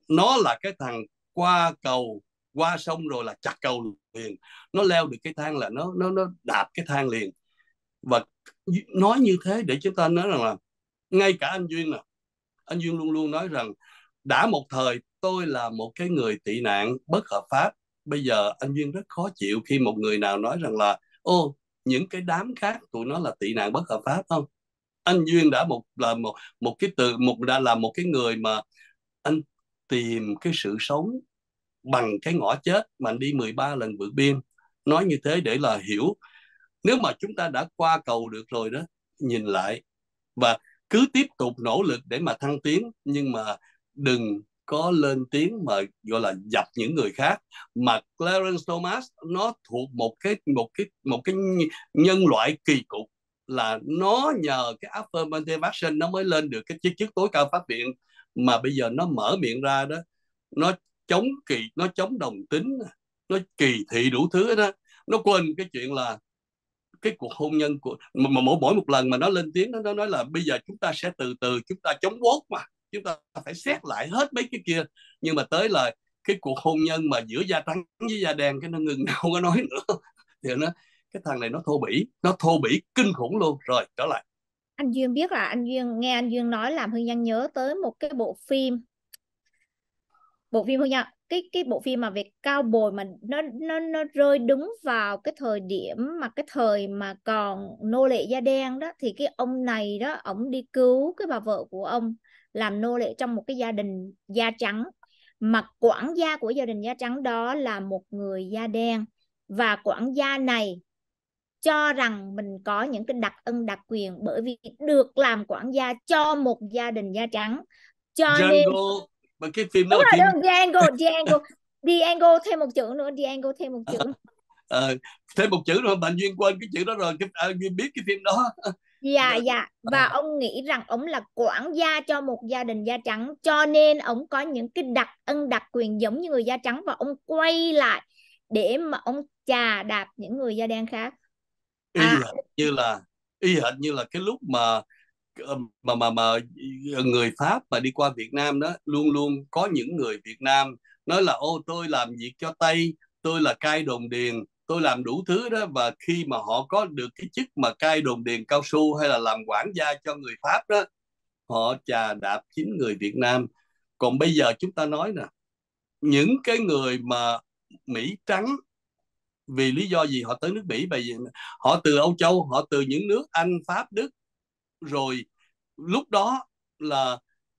nó là cái thằng qua cầu, qua sông rồi là chặt cầu liền. Nó leo được cái thang là nó đạp cái thang liền. Và nói như thế để chúng ta nói rằng là ngay cả anh Duyên nè, anh Duyên luôn luôn nói rằng đã một thời tôi là một cái người tị nạn bất hợp pháp. Bây giờ anh Duyên rất khó chịu khi một người nào nói rằng là ô, những cái đám khác tụi nó là tị nạn bất hợp pháp không. Anh Duyên đã một cái từ một đã là một cái người mà anh tìm cái sự sống bằng cái ngõ chết mà anh đi 13 lần vượt biên. Nói như thế để là hiểu, nếu mà chúng ta đã qua cầu được rồi đó, nhìn lại và cứ tiếp tục nỗ lực để mà thăng tiến, nhưng mà đừng có lên tiếng mà gọi là dập những người khác. Mà Clarence Thomas nó thuộc một cái nhân loại kỳ cục, là nó nhờ cái affirmative action nó mới lên được cái chức tối cao pháp viện. Mà bây giờ nó mở miệng ra đó, nó nó chống đồng tính, nó kỳ thị đủ thứ đó. Nó quên cái chuyện là cái cuộc hôn nhân của mà mỗi một lần mà nó lên tiếng, nó nói là bây giờ chúng ta sẽ từ từ, chúng ta chống vote mà, chúng ta phải xét lại hết mấy cái kia. Nhưng mà tới là cái cuộc hôn nhân mà giữa da trắng với da đen, cái nó ngừng, không có nói nữa. Thì nó, cái thằng này nó thô bỉ kinh khủng luôn. Rồi trở lại, Anh Duyên biết là anh Duyên nghe anh Duyên nói làm Hương Giang nhớ tới một cái bộ phim Hương Giang, cái bộ phim mà về cao bồi, mà nó rơi đúng vào cái thời điểm mà cái thời mà còn nô lệ da đen đó. Thì cái ông này đó, ông đi cứu cái bà vợ của ông làm nô lệ trong một cái gia đình da trắng, mà quản gia của gia đình da trắng đó là một người da đen. Và quản gia này cho rằng mình có những cái đặc ân đặc quyền bởi vì được làm quản gia cho một gia đình da trắng, cho nên Django. Mà cái phim đó đúng là rồi, phim đúng Django thêm một chữ nữa, Django thêm một chữ. ờ, thêm một chữ rồi, bạn Duyên quên cái chữ đó rồi. Duyên biết cái phim đó. Dạ dạ, và ông nghĩ rằng ông là quản gia cho một gia đình da trắng, cho nên ông có những cái đặc ân đặc quyền giống như người da trắng, và ông quay lại để mà ông chà đạp những người da đen khác. y À, hệt như là y hệt như là cái lúc mà người Pháp mà đi qua Việt Nam đó, luôn luôn có những người Việt Nam nói là ô, tôi làm việc cho Tây, tôi là cai đồn điền, tôi làm đủ thứ đó. Và khi mà họ có được cái chức mà cai đồn điền cao su hay là làm quản gia cho người Pháp đó, họ chà đạp chính người Việt Nam. Còn bây giờ chúng ta nói nè, những cái người mà Mỹ trắng, vì lý do gì họ tới nước Mỹ? Bởi vì họ từ Âu Châu, họ từ những nước Anh, Pháp, Đức. Rồi lúc đó là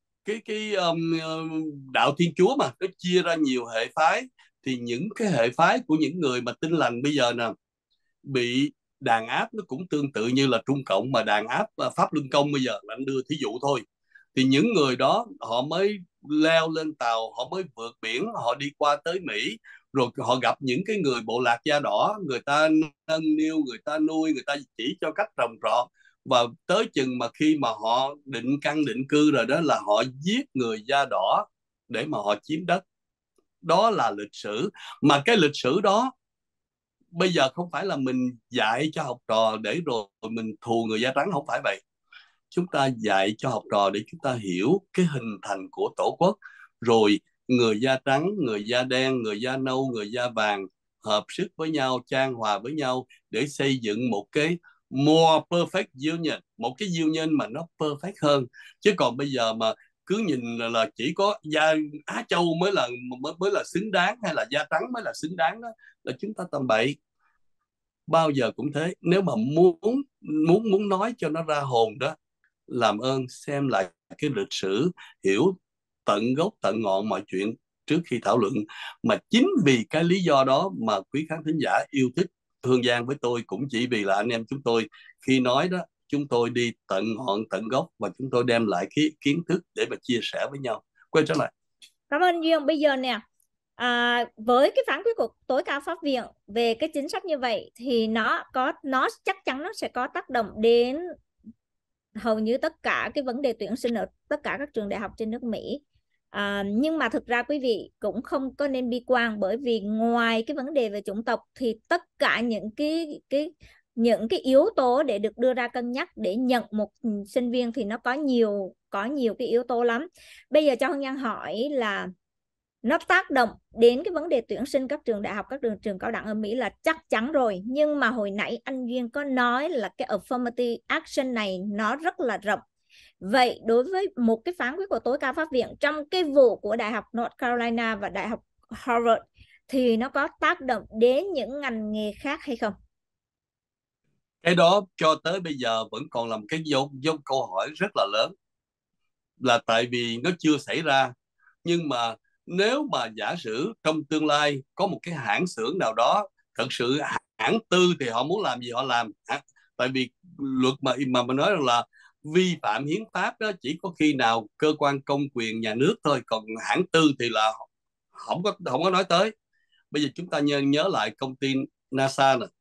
đạo Thiên Chúa mà nó chia ra nhiều hệ phái. Thì những cái hệ phái của những người mà tin lành bây giờ nè, bị đàn áp, nó cũng tương tự như là Trung Cộng mà đàn áp Pháp Luân Công bây giờ, là anh đưa thí dụ thôi. Thì những người đó họ mới leo lên tàu, họ mới vượt biển, họ đi qua tới Mỹ. Rồi họ gặp những cái người bộ lạc da đỏ, người ta nâng niu, người ta nuôi, người ta chỉ cho cách trồng trọt. Và tới chừng mà khi mà họ định căn định cư rồi đó, là họ giết người da đỏ để mà họ chiếm đất. Đó là lịch sử. Mà cái lịch sử đó bây giờ không phải là mình dạy cho học trò để rồi mình thù người da trắng, không phải vậy. Chúng ta dạy cho học trò để chúng ta hiểu cái hình thành của tổ quốc. Rồi người da trắng, người da đen, người da nâu, người da vàng hợp sức với nhau, chan hòa với nhau để xây dựng một cái more perfect union, một cái union mà nó perfect hơn. Chứ còn bây giờ mà cứ nhìn là chỉ có da Á Châu mới là xứng đáng, hay là da trắng mới là xứng đáng đó, là chúng ta tầm bậy. Bao giờ cũng thế. Nếu mà muốn muốn nói cho nó ra hồn đó, làm ơn xem lại cái lịch sử, hiểu tận gốc tận ngọn mọi chuyện trước khi thảo luận. Mà chính vì cái lý do đó mà quý khán thính giả yêu thích Hương Giang với tôi, cũng chỉ vì là anh em chúng tôi khi nói đó, chúng tôi đi tận ngọn tận gốc và chúng tôi đem lại cái kiến thức để mà chia sẻ với nhau. Quay trở lại, cảm ơn Duyên. Bây giờ nè, với cái phán quyết của tối cao pháp viện về cái chính sách như vậy thì nó chắc chắn nó sẽ có tác động đến hầu như tất cả cái vấn đề tuyển sinh ở tất cả các trường đại học trên nước Mỹ. Nhưng mà thực ra quý vị cũng không có nên bi quan, bởi vì ngoài cái vấn đề về chủng tộc thì tất cả những cái yếu tố để được đưa ra cân nhắc để nhận một sinh viên thì nó có nhiều cái yếu tố lắm. Bây giờ cho Hương Giang hỏi là nó tác động đến cái vấn đề tuyển sinh các trường đại học, các trường cao đẳng ở Mỹ là chắc chắn rồi. Nhưng mà hồi nãy anh Duyên có nói là cái affirmative action này nó rất là rộng. Vậy đối với một cái phán quyết của tối cao pháp viện trong cái vụ của Đại học North Carolina và Đại học Harvard thì nó có tác động đến những ngành nghề khác hay không? Cái đó cho tới bây giờ vẫn còn là một cái dấu câu hỏi rất là lớn, là tại vì nó chưa xảy ra. Nhưng mà nếu mà giả sử trong tương lai có một cái hãng xưởng nào đó, thật sự hãng tư thì họ muốn làm gì họ làm. Tại vì luật mà nói rằng là vi phạm hiến pháp đó chỉ có khi nào cơ quan công quyền nhà nước thôi, còn hãng tư thì là không có nói tới. Bây giờ chúng ta nhớ lại công ty NASA nè,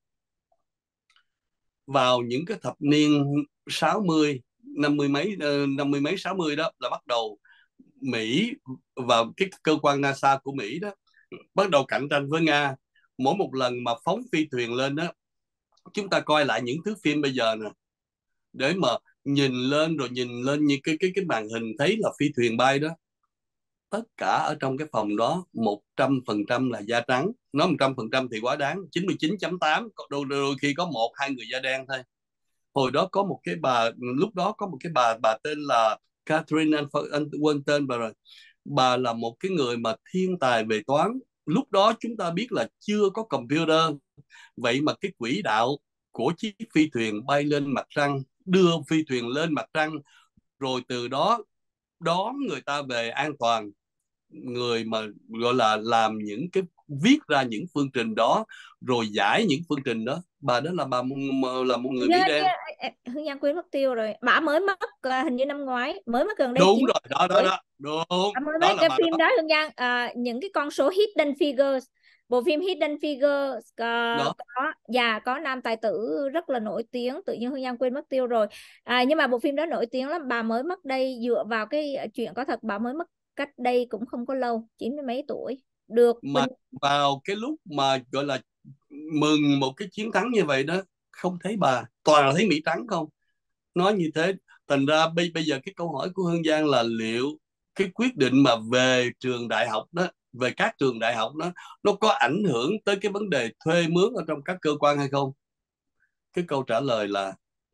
vào những cái thập niên 60, năm mươi mấy 60 đó là bắt đầu Mỹ và cái cơ quan NASA của Mỹ đó bắt đầu cạnh tranh với Nga. Mỗi một lần mà phóng phi thuyền lên đó, chúng ta coi lại những thước phim bây giờ nè, để mà nhìn lên rồi nhìn lên như cái màn hình thấy là phi thuyền bay đó, tất cả ở trong cái phòng đó 100% là da trắng. Nói 100% thì quá đáng, 99.8, đôi khi có một hai người da đen thôi. Hồi đó có một cái bà, lúc đó có một cái bà tên là Catherine, anh quên tên bà rồi. Bà là một cái người mà thiên tài về toán. Lúc đó chúng ta biết là chưa có computer, vậy mà cái quỹ đạo của chiếc phi thuyền bay lên mặt trăng, đưa phi thuyền lên mặt trăng, rồi từ đó đón người ta về an toàn. Người mà gọi là làm những cái, viết ra những phương trình đó rồi giải những phương trình đó, bà đó là là một người Mỹ Yeah, đen. yeah. Hương Giang quên mất tiêu rồi. Bà mới mất hình như năm ngoái, mới mất gần đây Đúng 9 rồi, đó đó tuổi. đó, đúng, Bà mới đó mất là cái bà phim đó. đó Hương Giang, những cái con số Hidden Figures. Bộ phim Hidden Figures Đó có nam tài tử rất là nổi tiếng, tự nhiên Hương Giang quên mất tiêu rồi. Nhưng mà bộ phim đó nổi tiếng lắm. Bà mới mất đây dựa vào cái chuyện có thật, bà mới mất cách đây cũng không có lâu, 90 mấy tuổi. Được mà bình. vào cái lúc mà gọi là mừng một cái chiến thắng như vậy đó, không thấy bà, toàn là thấy Mỹ trắng không. Nói như thế, thành ra bây giờ cái câu hỏi của Hương Giang là liệu cái quyết định mà về trường đại học đó, về các trường đại học đó, nó có ảnh hưởng tới cái vấn đề thuê mướn ở trong các cơ quan hay không? Cái câu trả lời là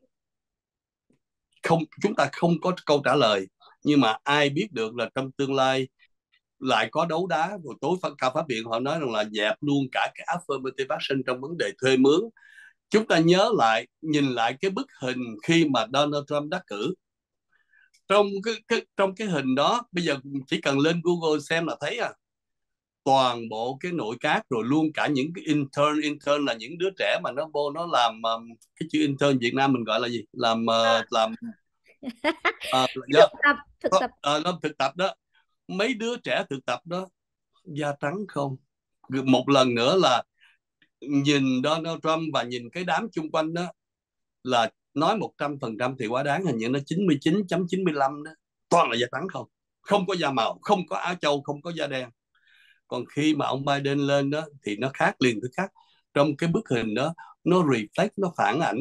không, chúng ta không có câu trả lời. Nhưng mà ai biết được là trong tương lai lại có đấu đá, rồi tối cao pháp viện họ nói rằng là dẹp luôn cả cái affirmative action trong vấn đề thuê mướn. Chúng ta nhớ lại, nhìn lại cái bức hình khi mà Donald Trump đắc cử, trong cái hình đó bây giờ chỉ cần lên Google xem là thấy toàn bộ cái nội các, rồi luôn cả những cái intern là những đứa trẻ mà nó vô nó làm, cái chữ intern Việt Nam mình gọi là gì, làm Thực tập, thực tập. làm thực tập đó. Mấy đứa trẻ thực tập đó da trắng không. Một lần nữa là nhìn Donald Trump và nhìn cái đám chung quanh đó, là nói 100% thì quá đáng, hình như nó 99.95 đó, toàn là da trắng không, không có da màu, không có áo trâu, không có da đen. Còn khi mà ông Biden lên đó thì nó khác liền thứ khác. Trong cái bức hình đó, nó reflect, nó phản ảnh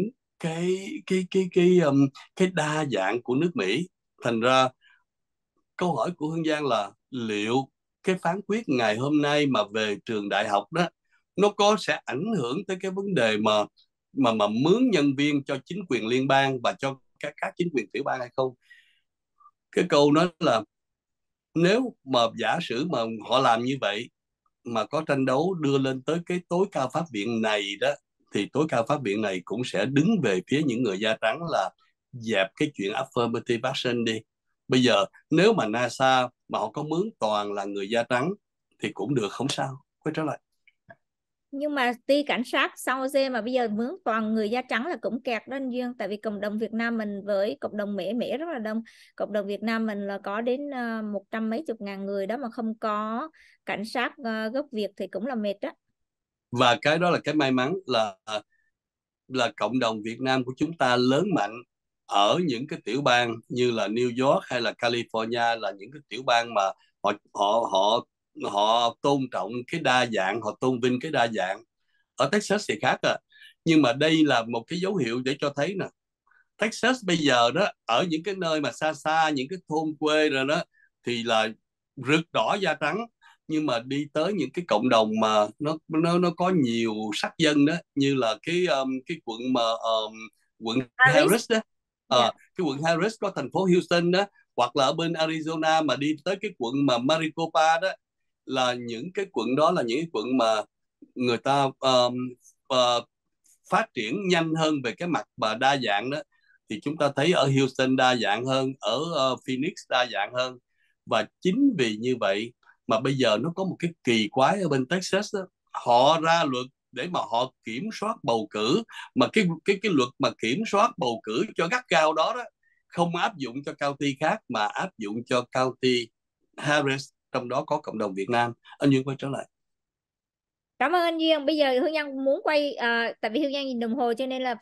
cái đa dạng của nước Mỹ. Thành ra câu hỏi của Hương Giang là liệu cái phán quyết ngày hôm nay mà về trường đại học đó, nó có sẽ ảnh hưởng tới cái vấn đề mà mướn nhân viên cho chính quyền liên bang và cho các chính quyền tiểu bang hay không? Cái câu nói là nếu mà giả sử mà họ làm như vậy mà có tranh đấu đưa lên tới cái tối cao pháp viện này đó, thì tối cao pháp viện này cũng sẽ đứng về phía những người da trắng, là dẹp cái chuyện affirmative action đi. Bây giờ nếu mà NASA mà họ có mướn toàn là người da trắng thì cũng được, không sao. Quay trở lại, Nhưng mà ty cảnh sát San Jose mà bây giờ mướn toàn người da trắng là cũng kẹt đó anh Duyên. Tại vì cộng đồng Việt Nam mình với cộng đồng Mỹ Mỹ rất là đông. Cộng đồng Việt Nam mình là có đến 100 mấy chục ngàn người đó, mà không có cảnh sát gốc Việt thì cũng là mệt đó. và cái đó là cái may mắn là cộng đồng Việt Nam của chúng ta lớn mạnh ở những cái tiểu bang như là New York hay là California, là những cái tiểu bang mà họ họ họ họ tôn trọng cái đa dạng, họ tôn vinh cái đa dạng. Ở Texas thì khác nhưng mà đây là một cái dấu hiệu để cho thấy nè, Texas bây giờ đó, ở những cái nơi mà xa xa, những cái thôn quê rồi đó, thì là rực đỏ da trắng. nhưng mà đi tới những cái cộng đồng mà nó có nhiều sắc dân đó, như là cái quận mà quận Paris. Harris đó. Dạ. Cái quận Harris có thành phố Houston đó, hoặc là ở bên Arizona mà đi tới cái quận mà Maricopa đó, là những cái quận đó là những cái quận mà người ta uh, phát triển nhanh hơn về cái mặt và đa dạng đó. Thì chúng ta thấy ở Houston đa dạng hơn, ở Phoenix đa dạng hơn. Và chính vì như vậy mà bây giờ nó có một cái kỳ quái ở bên Texas đó. Họ ra luật để mà họ kiểm soát bầu cử, mà cái luật mà kiểm soát bầu cử cho gắt gao đó đó không áp dụng cho county khác mà áp dụng cho county Harris, trong đó có cộng đồng Việt Nam. Anh Duyên quay trở lại. Cảm ơn anh Duyên. Bây giờ Hương Giang muốn quay, tại vì Hương Giang nhìn đồng hồ cho nên là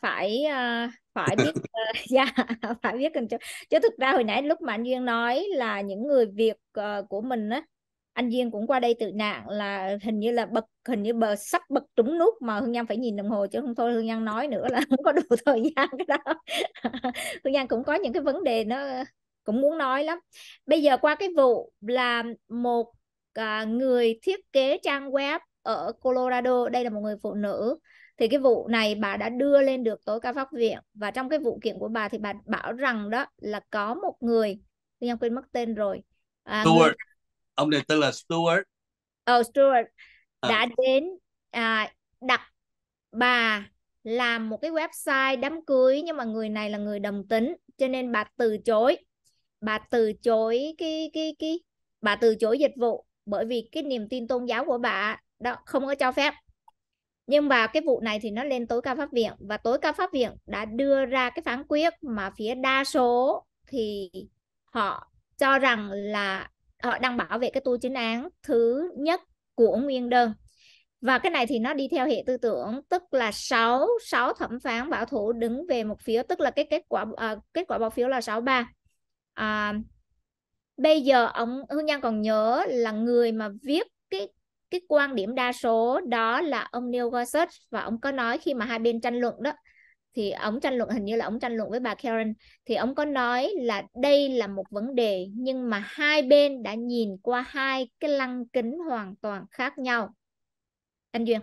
phải biết dạ, phải biết cần chứ thực ra hồi nãy lúc mà anh Duyên nói là những người Việt của mình á, anh Duyên cũng qua đây tự nạn là hình như sắp bật trúng nút mà Hương Giang phải nhìn đồng hồ chứ không thôi Hương Giang nói nữa là không có đủ thời gian cái đó. Hương Giang cũng có những cái vấn đề nó cũng muốn nói lắm. Bây giờ qua cái vụ là một người thiết kế trang web ở Colorado, đây là một người phụ nữ, thì cái vụ này bà đã đưa lên được tối cao pháp viện, và trong cái vụ kiện của bà thì bà bảo rằng đó là có một người, tôi quên mất tên rồi, người Stuart, ông này tên là Stuart. Stuart à, đã đến đặt bà làm một cái website đám cưới, nhưng mà người này là người đồng tính cho nên bà từ chối, bà từ chối bà từ chối dịch vụ bởi vì cái niềm tin tôn giáo của bà đó không có cho phép. Nhưng mà cái vụ này thì nó lên tối cao pháp viện, và tối cao pháp viện đã đưa ra cái phán quyết mà phía đa số thì họ cho rằng là họ đang bảo vệ cái tu chính án thứ nhất của nguyên đơn. Và cái này thì nó đi theo hệ tư tưởng, tức là 6 thẩm phán bảo thủ đứng về một phía, tức là cái kết quả bỏ phiếu là 6-3. Bây giờ Hương Giang còn nhớ là người mà viết cái quan điểm đa số đó là ông Neil Gorsuch, và ông có nói khi mà hai bên tranh luận đó, thì ông tranh luận, hình như là ông tranh luận với bà Karen, thì ông có nói là đây là một vấn đề nhưng mà hai bên đã nhìn qua hai cái lăng kính hoàn toàn khác nhau. Anh Duyên.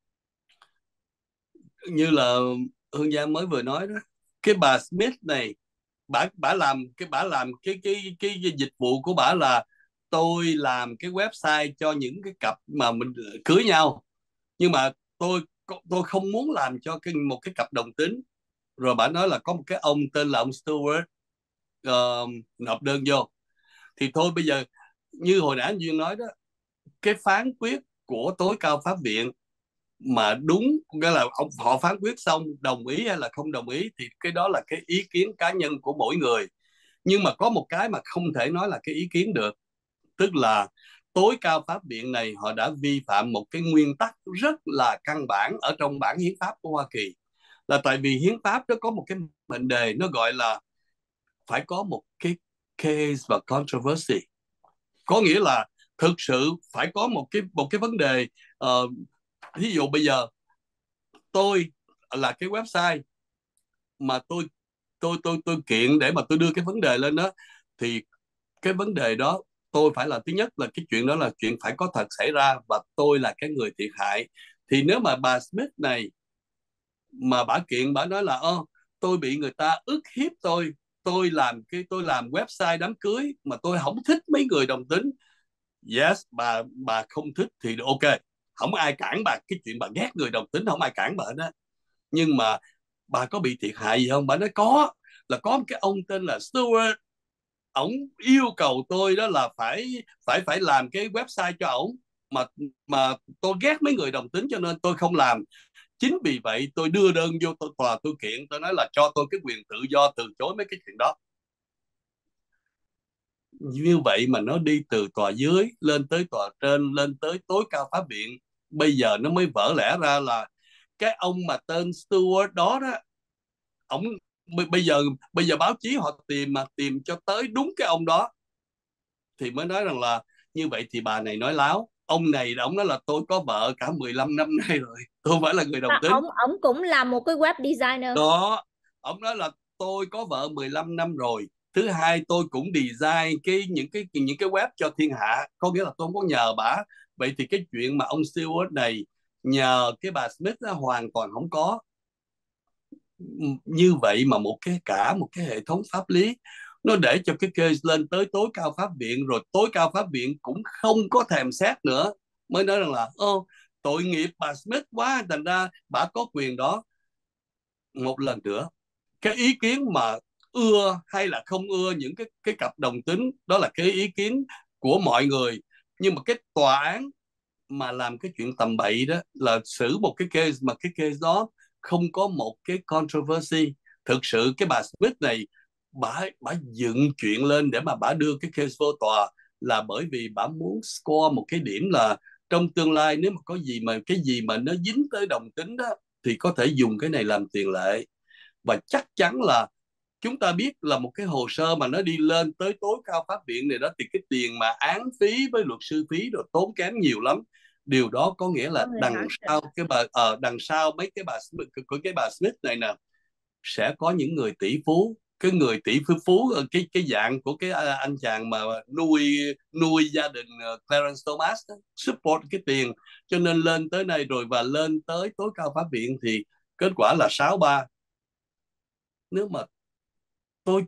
Như là Hương Giang mới vừa nói đó, cái bà Smith này, bả làm cái dịch vụ của bả là tôi làm cái website cho những cái cặp mà mình cưới nhau, nhưng mà tôi không muốn làm cho một cái cặp đồng tính. Rồi bả nói là có một cái ông tên là ông Stewart nộp đơn vô. Thì thôi bây giờ, như hồi nãy anh Duyên nói đó, cái phán quyết của tối cao pháp viện mà đúng, nghĩa là họ phán quyết xong đồng ý hay là không đồng ý thì cái đó là cái ý kiến cá nhân của mỗi người. Nhưng mà có một cái mà không thể nói là cái ý kiến được, tức là tối cao pháp viện này họ đã vi phạm một cái nguyên tắc rất là căn bản ở trong bản hiến pháp của Hoa Kỳ. Là tại vì hiến pháp nó có một cái mệnh đề nó gọi là phải có một cái case và controversy, có nghĩa là thực sự phải có một cái vấn đề. Ví dụ bây giờ tôi là cái website mà tôi kiện để mà tôi đưa cái vấn đề lên đó, thì cái vấn đề đó tôi phải là thứ nhất là cái chuyện đó là chuyện phải có thật xảy ra và tôi là cái người thiệt hại. Thì nếu mà bà Smith này mà bả kiện, bả nói là tôi bị người ta ức hiếp, tôi làm website đám cưới mà tôi không thích mấy người đồng tính. Yes, bà không thích thì ok, không ai cản bà, cái chuyện bà ghét người đồng tính không ai cản bà đó. Nhưng mà bà có bị thiệt hại gì không? Bà nói có, là có một cái ông tên là Stewart, ổng yêu cầu tôi đó là phải phải phải làm cái website cho ổng, mà tôi ghét mấy người đồng tính cho nên tôi không làm. Chính vì vậy tôi đưa đơn vô tòa, tôi kiện, tôi nói là cho tôi cái quyền tự do từ chối mấy cái chuyện đó. Như vậy mà nó đi từ tòa dưới lên tới tòa trên, lên tới tối cao pháp viện, bây giờ nó mới vỡ lẽ ra là cái ông mà tên Stewart đó đó, ổng bây giờ báo chí họ tìm cho tới đúng cái ông đó, thì mới nói rằng là như vậy thì bà này nói láo. Ông này ông nói là tôi có vợ cả 15 năm nay rồi, tôi không phải là người đồng tính. Ông cũng là một cái web designer. Đó, ông nói là tôi có vợ 15 năm rồi, Thứ hai, tôi cũng design những cái web cho thiên hạ, có nghĩa là tôi không có nhờ bả. Vậy thì cái chuyện mà ông Stewart này nhờ cái bà Smith đó hoàn toàn không có. Như vậy mà cả một cái hệ thống pháp lý nó để cho cái case lên tới tối cao pháp viện, rồi tối cao pháp viện cũng không có thèm xét nữa, mới nói rằng là tội nghiệp bà Smith quá, thành ra bà có quyền đó. Một lần nữa, cái ý kiến mà ưa hay là không ưa những cái cặp đồng tính đó là cái ý kiến của mọi người, nhưng mà cái tòa án mà làm cái chuyện tầm bậy đó là xử một cái case mà cái case đó không có một cái controversy. Thực sự cái bà Smith này, bà dựng chuyện lên để mà bà đưa cái case vô tòa là bởi vì bà muốn score một cái điểm là trong tương lai nếu mà có cái gì mà nó dính tới đồng tính đó thì có thể dùng cái này làm tiền lệ. Và chắc chắn là chúng ta biết là một cái hồ sơ mà nó đi lên tới tối cao pháp viện này đó thì cái tiền mà án phí với luật sư phí rồi tốn kém nhiều lắm. Điều đó có nghĩa Có là người đằng nói rồi. sau đằng sau mấy cái bà Smith này nè sẽ có những người tỷ phú. Cái người tỷ phú phú cái dạng của cái anh chàng mà nuôi nuôi gia đình Clarence Thomas đó, support cái tiền cho nên lên tới đây rồi, và lên tới tối cao pháp viện thì kết quả là 6-3. Nếu mà tôi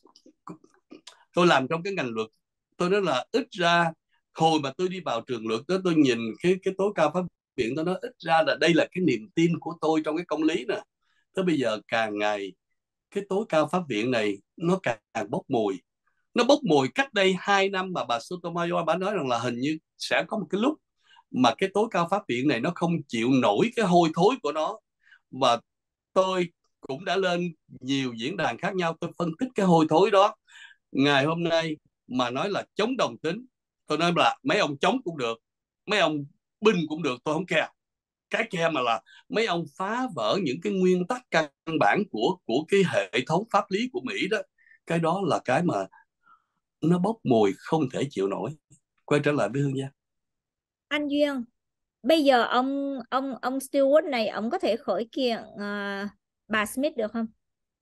tôi làm trong cái ngành luật, tôi nói là ít ra hồi mà tôi đi vào trường luật đó, tôi nhìn cái tối cao pháp viện, tôi nói ít ra là đây là cái niềm tin của tôi trong cái công lý nè. Tới bây giờ càng ngày cái tối cao pháp viện này nó càng bốc mùi. Nó bốc mùi cách đây 2 năm mà bà Sotomayor bà nói rằng là hình như sẽ có một cái lúc mà cái tối cao pháp viện này nó không chịu nổi cái hôi thối của nó. Và tôi cũng đã lên nhiều diễn đàn khác nhau, tôi phân tích cái hôi thối đó. Ngày hôm nay mà nói là chống đồng tính, tôi nói là mấy ông chống cũng được, mấy ông binh cũng được, tôi không care. Cái kia mà là mấy ông phá vỡ những cái nguyên tắc căn bản của cái hệ thống pháp lý của Mỹ đó, cái đó là cái mà nó bốc mùi không thể chịu nổi. Quay trở lại với Hương Giang, Anh Duyên, bây giờ ông Stewart này ông có thể khởi kiện bà Smith được không?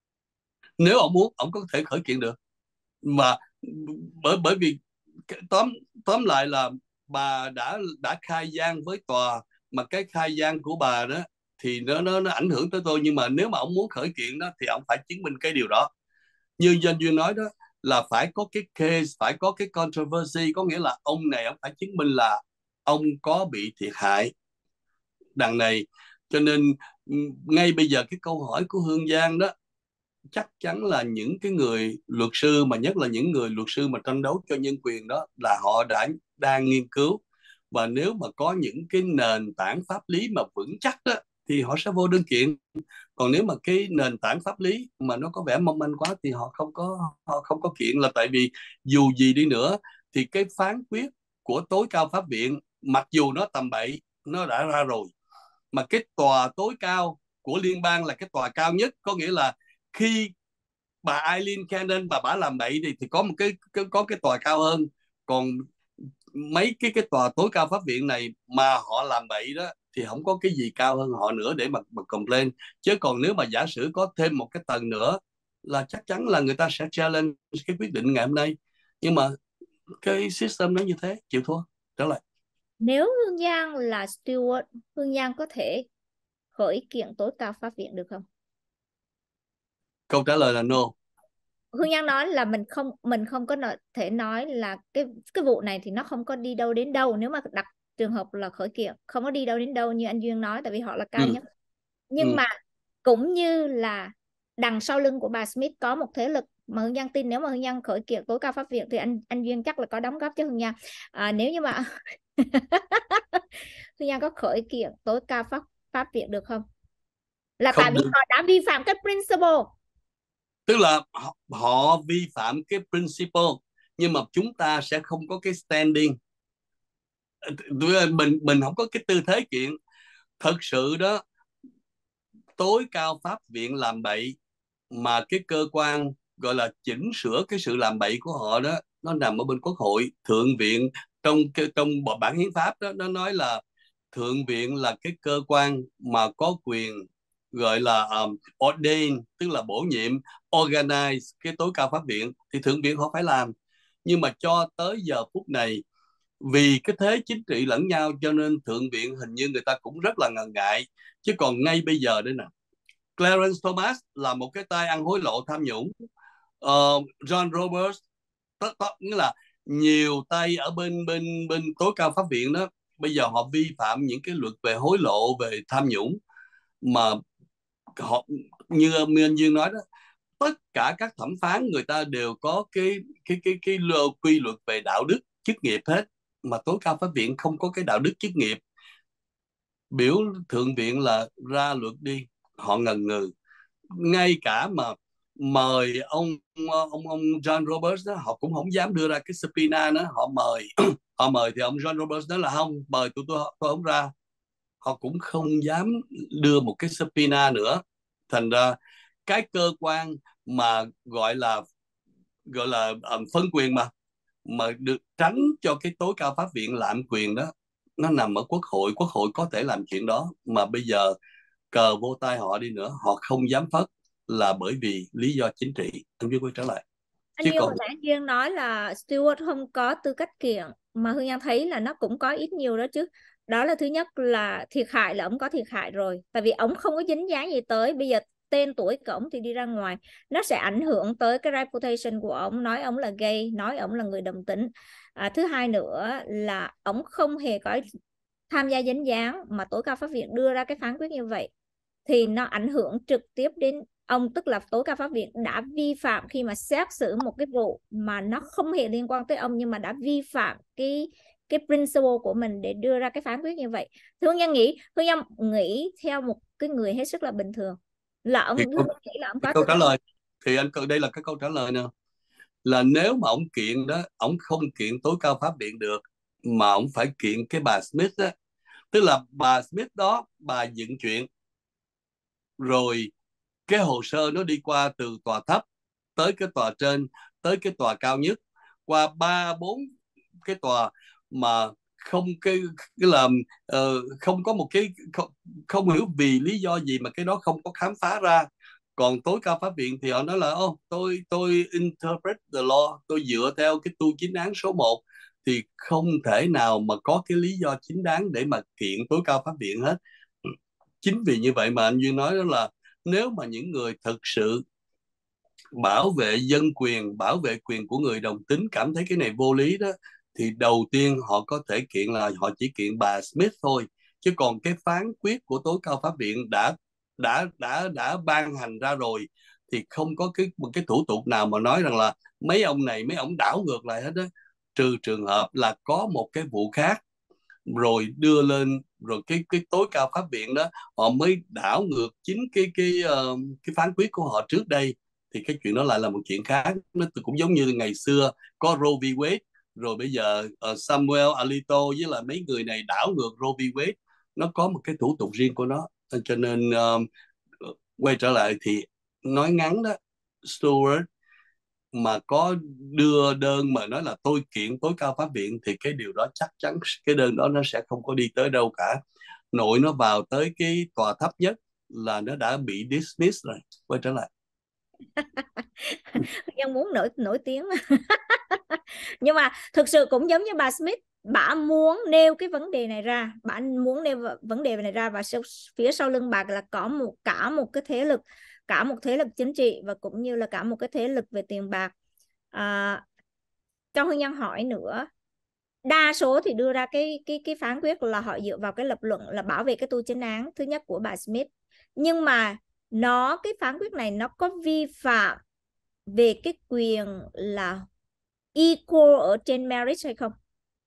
nếu ông muốn ông có thể khởi kiện được. Mà bởi bởi vì tóm tóm lại là bà đã khai gian với tòa, mà cái khai gian của bà đó thì nó ảnh hưởng tới tôi. Nhưng mà nếu mà ông muốn khởi kiện đó thì ông phải chứng minh cái điều đó. Như Doanh Duyên nói đó, là phải có cái case, phải có cái controversy, có nghĩa là ông này ông phải chứng minh là ông có bị thiệt hại đằng này. Cho nên ngay bây giờ cái câu hỏi của Hương Giang đó, chắc chắn là những cái người luật sư, mà nhất là những người luật sư mà tranh đấu cho nhân quyền đó, là họ đang nghiên cứu. Và nếu mà có những cái nền tảng pháp lý mà vững chắc đó thì họ sẽ vô đơn kiện. Còn nếu mà cái nền tảng pháp lý mà nó có vẻ mong manh quá thì họ không có kiện, là tại vì dù gì đi nữa thì cái phán quyết của tối cao pháp viện mặc dù nó tầm bậy, nó đã ra rồi. Mà cái tòa tối cao của liên bang là cái tòa cao nhất, có nghĩa là khi bà Eileen Cannon bà làm bậy thì có một cái tòa cao hơn. Còn mấy cái tòa tối cao pháp viện này mà họ làm bậy đó thì không có cái gì cao hơn họ nữa để mà complain. Chứ còn nếu mà giả sử có thêm một cái tầng nữa là chắc chắn là người ta sẽ challenge cái quyết định ngày hôm nay. Nhưng mà cái system nó như thế, chịu thua. Trở lại Nếu Hương Giang là Stewart, Hương Giang có thể khởi kiện tối cao pháp viện được không? câu trả lời là no. Hương Giang nói là mình không có thể nói là cái vụ này thì nó không có đi đâu đến đâu, nếu mà đặt trường hợp là khởi kiện không có đi đâu đến đâu như anh Duyên nói, tại vì họ là cao Ừ, nhất. Nhưng ừ. mà cũng như là đằng sau lưng của bà Smith có một thế lực mà Hương Giang tin nếu mà Hương Giang khởi kiện tối cao pháp viện thì anh Duyên chắc là có đóng góp cho Hương Giang. Nếu như mà Hương Giang có khởi kiện tối cao pháp viện được không? Là tại Không vì được. họ đã vi phạm cái principle. Tức là họ vi phạm cái principle, nhưng mà chúng ta sẽ không có cái standing. Mình không có cái tư thế kiện. Thật sự đó, tối cao pháp viện làm bậy mà cái cơ quan gọi là chỉnh sửa cái sự làm bậy của họ đó nó nằm ở bên Quốc hội. Thượng viện trong bản hiến pháp đó nó nói là thượng viện là cái cơ quan mà có quyền gọi là ordain, tức là bổ nhiệm, organize cái tối cao pháp viện, thì thượng viện họ phải làm. Nhưng mà cho tới giờ phút này, vì cái thế chính trị lẫn nhau, cho nên thượng viện hình như người ta cũng rất là ngần ngại. Chứ còn ngay bây giờ đây nè, Clarence Thomas là một cái tay ăn hối lộ tham nhũng. John Roberts, nghĩa là nhiều tay ở bên bên bên tối cao pháp viện đó, bây giờ họ vi phạm những cái luật về hối lộ, về tham nhũng, mà họ, như anh Dương nói đó, tất cả các thẩm phán người ta đều có cái quy luật về đạo đức chức nghiệp hết, mà tối cao pháp viện không có cái đạo đức chức nghiệp. Biểu thượng viện là ra luật đi, họ ngần ngừ. Ngay cả mà mời ông John Roberts đó, họ cũng không dám đưa ra cái subpoena nữa. Họ mời họ mời thì ông John Roberts nói là không, mời tôi không ra. Họ cũng không dám đưa một cái subpoena nữa. Thành ra cái cơ quan mà gọi là phân quyền mà được tránh cho cái tối cao pháp viện lạm quyền đó, nó nằm ở quốc hội. Quốc hội có thể làm chuyện đó, mà bây giờ cờ vô tay họ đi nữa, họ không dám phất, là bởi vì lý do chính trị. Anh Duy quay trở lại. Anh Chứ Như còn hồi nãy anh Duyên nói là Stewart không có tư cách kiện, mà Hương Giang thấy là nó cũng có ít nhiều đó chứ. Đó là thứ nhất là thiệt hại, là ông có thiệt hại rồi, tại vì ông không có dính dáng gì tới. Bây giờ tên tuổi của ông thì đi ra ngoài, nó sẽ ảnh hưởng tới cái reputation của ông, nói ông là gay, nói ông là người đồng tính. Thứ hai nữa là ông không hề có tham gia dính dáng, mà tối cao pháp viện đưa ra cái phán quyết như vậy thì nó ảnh hưởng trực tiếp đến ông. Tức là tối cao pháp viện đã vi phạm khi mà xét xử một cái vụ mà nó không hề liên quan tới ông, nhưng mà đã vi phạm cái principle của mình để đưa ra cái phán quyết như vậy. Hương Nhân nghĩ theo một cái người hết sức là bình thường là ông, thì Hương nghĩ là ông thì có câu tư trả cách. lời, thì anh đây là cái câu trả lời nè, là nếu mà ông kiện đó, ông không kiện tối cao pháp viện được, mà ông phải kiện cái bà Smith đó. Tức là bà Smith đó, bà dựng chuyện, rồi cái hồ sơ nó đi qua từ tòa thấp tới cái tòa trên, tới cái tòa cao nhất, qua 3-4 cái tòa, mà không cái làm không có một cái không hiểu vì lý do gì mà cái đó không có khám phá ra. Còn tối cao pháp viện thì họ nói là tôi interpret the law, tôi dựa theo cái tu chính án số 1, thì không thể nào mà có cái lý do chính đáng để mà kiện tối cao pháp viện hết. Chính vì như vậy mà anh Duyên nói đó, là nếu mà những người thực sự bảo vệ dân quyền, bảo vệ quyền của người đồng tính cảm thấy cái này vô lý đó, thì đầu tiên họ có thể kiện là họ chỉ kiện bà Smith thôi. Chứ còn cái phán quyết của tối cao pháp viện đã ban hành ra rồi, thì không có một cái thủ tục nào mà nói rằng là mấy ông này mấy ông đảo ngược lại hết đó, trừ trường hợp là có một cái vụ khác rồi đưa lên, rồi cái tối cao pháp viện đó họ mới đảo ngược chính cái phán quyết của họ trước đây. Thì cái chuyện đó lại là một chuyện khác. Nó cũng giống như ngày xưa có Roe v Wade, rồi bây giờ Samuel Alito với là mấy người này đảo ngược Roe v Wade. Nó có một cái thủ tục riêng của nó. Cho nên quay trở lại thì nói ngắn đó, Stewart mà có đưa đơn mà nói là tôi kiện tối cao pháp viện, thì cái điều đó chắc chắn cái đơn đó nó sẽ không có đi tới đâu cả. Nội nó vào tới cái tòa thấp nhất là nó đã bị dismiss rồi. Quay trở lại, Nhân muốn nổi tiếng nhưng mà thực sự cũng giống như bà Smith, bà muốn nêu cái vấn đề này ra, bà muốn nêu vấn đề này ra, và phía sau lưng bà là có cả một cái thế lực, cả một thế lực chính trị, và cũng như là cả một cái thế lực về tiền bạc. Cho Hương Nhân hỏi nữa, đa số thì đưa ra cái phán quyết là họ dựa vào cái lập luận là bảo vệ cái tu chính án thứ nhất của bà Smith, nhưng mà cái phán quyết này nó có vi phạm về cái quyền là equal ở trên marriage hay không?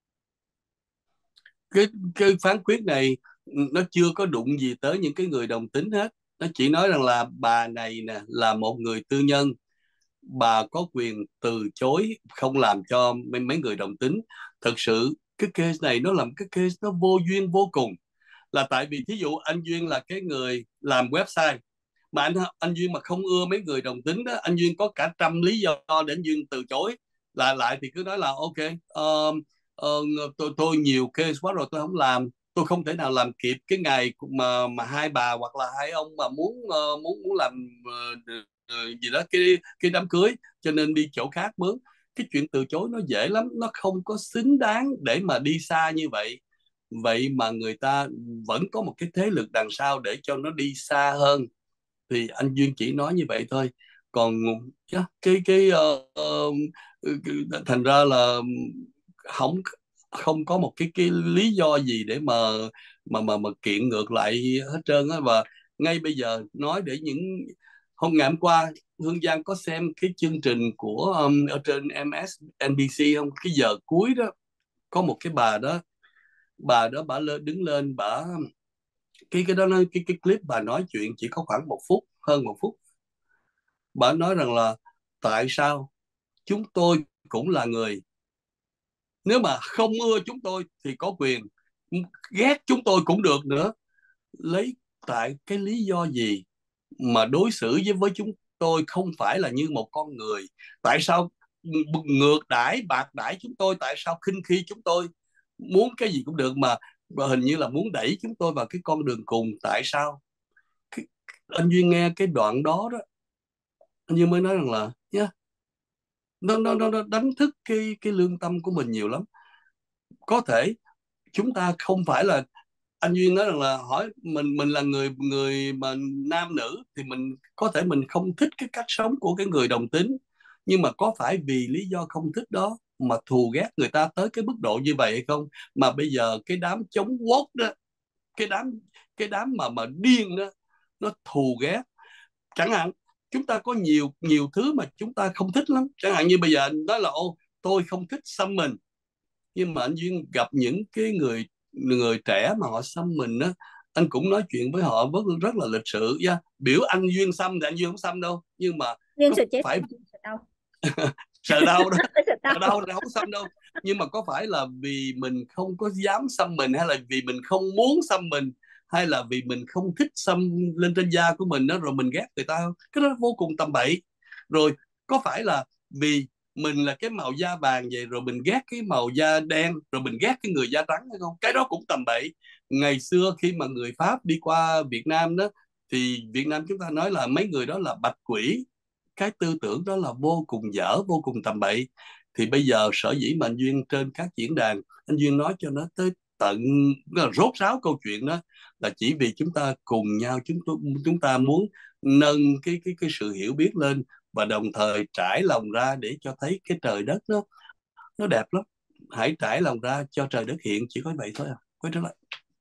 cái phán quyết này nó chưa có đụng gì tới những cái người đồng tính hết. Nó chỉ nói rằng là bà này nè là một người tư nhân, bà có quyền từ chối không làm cho mấy người đồng tính. Thực sự cái case này nó làm cái case nó vô duyên vô cùng. Là tại vì thí dụ anh Duyên là cái người làm website, mà anh Duyên mà không ưa mấy người đồng tính đó, anh Duyên có cả trăm lý do để anh Duyên từ chối. Lại thì cứ nói là ok, tôi nhiều case quá rồi tôi không làm, tôi không thể nào làm kịp cái ngày mà hai bà hoặc là hai ông mà muốn làm gì đó cái đám cưới, cho nên đi chỗ khác mướn. Cái chuyện từ chối nó dễ lắm, nó không có xứng đáng để mà đi xa như vậy. Vậy mà người ta vẫn có một cái thế lực đằng sau để cho nó đi xa hơn. Thì anh Duyên chỉ nói như vậy thôi. Còn thành ra là không không có một cái lý do gì để mà kiện ngược lại hết trơn á. Và ngay bây giờ nói để những ngày hôm qua Hương Giang có xem cái chương trình của ở trên MSNBC không? Cái giờ cuối đó có một cái bà đó đứng lên bà cái đó nó cái clip bà nói chuyện chỉ có khoảng 1 phút, hơn 1 phút. Bà nói rằng là tại sao chúng tôi cũng là người, nếu mà không ưa chúng tôi thì có quyền ghét chúng tôi cũng được nữa. Lấy tại cái lý do gì mà đối xử với chúng tôi không phải là như một con người? Tại sao ngược đãi bạc đãi chúng tôi? Tại sao khinh khi chúng tôi? Muốn cái gì cũng được mà hình như là muốn đẩy chúng tôi vào cái con đường cùng. Tại sao? Anh Duyên nghe cái đoạn đó đó, anh Duyên mới nói rằng là nhá, nó đánh thức cái lương tâm của mình nhiều lắm. Có thể chúng ta không phải là, anh Duyên nói rằng là hỏi mình là người người mà nam nữ thì mình có thể mình không thích cái cách sống của cái người đồng tính, nhưng mà có phải vì lý do không thích đó mà thù ghét người ta tới cái mức độ như vậy hay không? Mà bây giờ cái đám chống woke đó, cái đám cái đám mà điên đó, nó thù ghét. Chẳng hạn chúng ta có nhiều nhiều thứ mà chúng ta không thích lắm, chẳng hạn như bây giờ anh nói là ô tôi không thích xăm mình, nhưng mà anh Duyên gặp những cái người người trẻ mà họ xăm mình á, anh cũng nói chuyện với họ rất là lịch sự nha. Biểu anh Duyên xăm thì anh Duyên không xăm đâu, nhưng mà Nhưng có sợ chết, phải sợ đau. sợ đau đó, Sợ sợ đau đau. là không xăm đâu. Nhưng mà có phải là vì mình không có dám xăm mình, hay là vì mình không muốn xăm mình, hay là vì mình không thích xăm lên trên da của mình đó rồi mình ghét người ta không? Cái đó vô cùng tầm bậy. Rồi có phải là vì mình là cái màu da vàng vậy rồi mình ghét cái màu da đen, rồi mình ghét cái người da trắng hay không? Cái đó cũng tầm bậy. Ngày xưa khi mà người Pháp đi qua Việt Nam đó, thì Việt Nam chúng ta nói là mấy người đó là bạch quỷ. Cái tư tưởng đó là vô cùng dở, vô cùng tầm bậy. Thì bây giờ sở dĩ mà anh Duyên trên các diễn đàn, anh Duyên nói cho nó tới tận, là rốt ráo câu chuyện đó, là chỉ vì chúng ta cùng nhau, chúng ta muốn nâng cái sự hiểu biết lên, và đồng thời trải lòng ra để cho thấy cái trời đất nó đẹp lắm. Hãy trải lòng ra cho trời đất hiện, chỉ có vậy thôi à. Quay trở lại.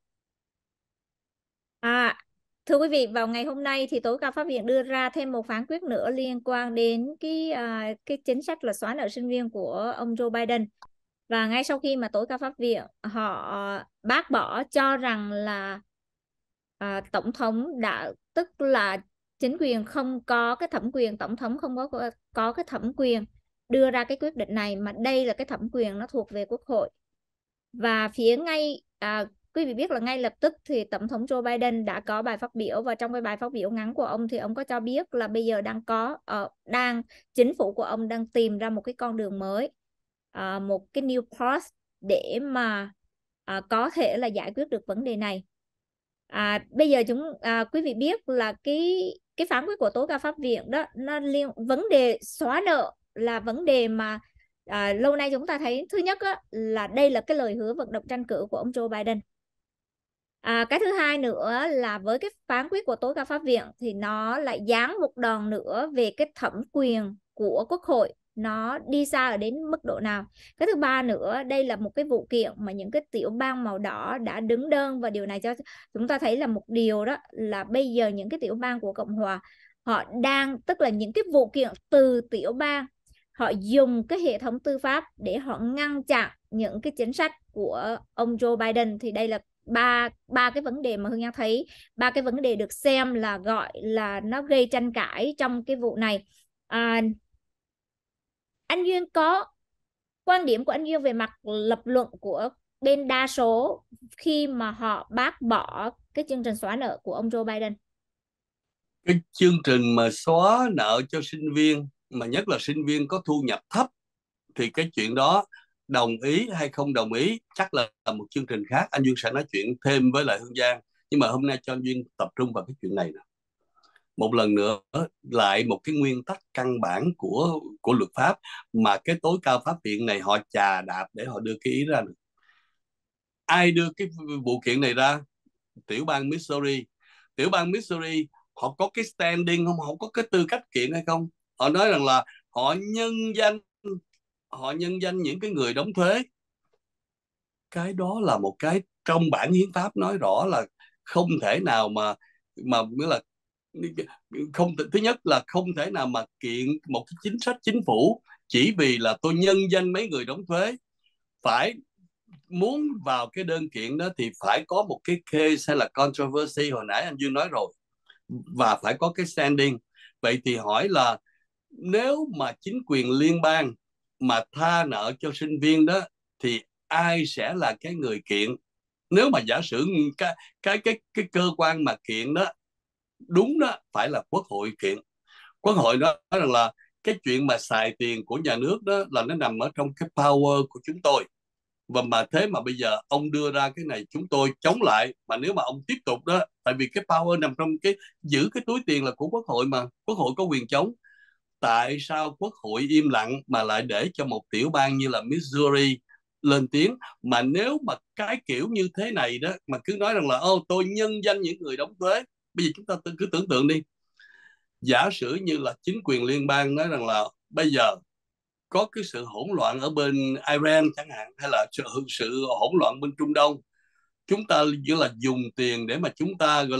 À, thưa quý vị, vào ngày hôm nay thì tối cao pháp viện đưa ra thêm một phán quyết nữa liên quan đến cái chính sách là xóa nợ sinh viên của ông Joe Biden. Và ngay sau khi mà tối cao pháp viện họ bác bỏ, cho rằng là tổng thống đã, tức là chính quyền không có cái thẩm quyền, tổng thống không có cái thẩm quyền đưa ra cái quyết định này, mà đây là cái thẩm quyền nó thuộc về Quốc hội. Và phía ngay quý vị biết là ngay lập tức thì tổng thống Joe Biden đã có bài phát biểu, và trong cái bài phát biểu ngắn của ông thì ông có cho biết là bây giờ chính phủ của ông đang tìm ra một cái con đường mới, một cái new path để mà có thể là giải quyết được vấn đề này. Bây giờ quý vị biết là cái phán quyết của tối cao pháp viện đó, nó vấn đề xóa nợ là vấn đề mà lâu nay chúng ta thấy. Thứ nhất á, là đây là cái lời hứa vận động tranh cử của ông Joe Biden. Cái thứ hai nữa là với cái phán quyết của tối cao pháp viện thì nó lại giáng một đòn nữa về cái thẩm quyền của Quốc hội, nó đi xa ở đến mức độ nào. Cái thứ ba nữa, đây là một cái vụ kiện mà những cái tiểu bang màu đỏ đã đứng đơn, và điều này cho chúng ta thấy là một điều đó là bây giờ những cái tiểu bang của Cộng hòa họ đang, tức là những cái vụ kiện từ tiểu bang, họ dùng cái hệ thống tư pháp để họ ngăn chặn những cái chính sách của ông Joe Biden. Thì đây là ba cái vấn đề mà Hương Giang thấy, ba cái vấn đề được xem là gọi là nó gây tranh cãi trong cái vụ này. Anh Duyên có quan điểm của anh Duyên về mặt lập luận của bên đa số khi mà họ bác bỏ cái chương trình xóa nợ của ông Joe Biden? Cái chương trình mà xóa nợ cho sinh viên, mà nhất là sinh viên có thu nhập thấp, thì cái chuyện đó đồng ý hay không đồng ý chắc là một chương trình khác, anh Duyên sẽ nói chuyện thêm với lại Hương Giang, nhưng mà hôm nay cho anh Duyên tập trung vào cái chuyện này nè. Một lần nữa lại một cái nguyên tắc căn bản của luật pháp mà cái tối cao pháp viện này họ chà đạp để họ đưa cái ý ra. Ai đưa cái vụ kiện này ra? Tiểu bang Missouri. Tiểu bang Missouri họ có cái standing không, họ có cái tư cách kiện hay không? Họ nói rằng là họ nhân danh những cái người đóng thuế. Cái đó là một cái trong bản hiến pháp nói rõ là không thể nào mà nghĩa là không, thứ nhất là không thể nào mà kiện một cái chính sách chính phủ chỉ vì là tôi nhân danh mấy người đóng thuế. Phải muốn vào cái đơn kiện đó thì phải có một cái case hay là controversy, hồi nãy anh Dương nói rồi, và phải có cái standing. Vậy thì hỏi là nếu mà chính quyền liên bang mà tha nợ cho sinh viên đó thì ai sẽ là cái người kiện? Nếu mà giả sử cái cơ quan mà kiện đó đúng đó phải là quốc hội kiện. Quốc hội nói rằng là cái chuyện mà xài tiền của nhà nước đó là nó nằm ở trong cái power của chúng tôi, và mà thế mà bây giờ ông đưa ra cái này chúng tôi chống lại. Mà nếu mà ông tiếp tục đó, tại vì cái power nằm trong cái giữ cái túi tiền là của quốc hội, mà quốc hội có quyền chống. Tại sao quốc hội im lặng mà lại để cho một tiểu bang như là Missouri lên tiếng? Mà nếu mà cái kiểu như thế này đó mà cứ nói rằng là ô tôi nhân danh những người đóng thuế, bây giờ chúng ta cứ tưởng tượng đi, giả sử như là chính quyền liên bang nói rằng là bây giờ có cái sự hỗn loạn ở bên Iran chẳng hạn, hay là sự hỗn loạn bên Trung Đông, chúng ta như là dùng tiền để mà chúng ta gọi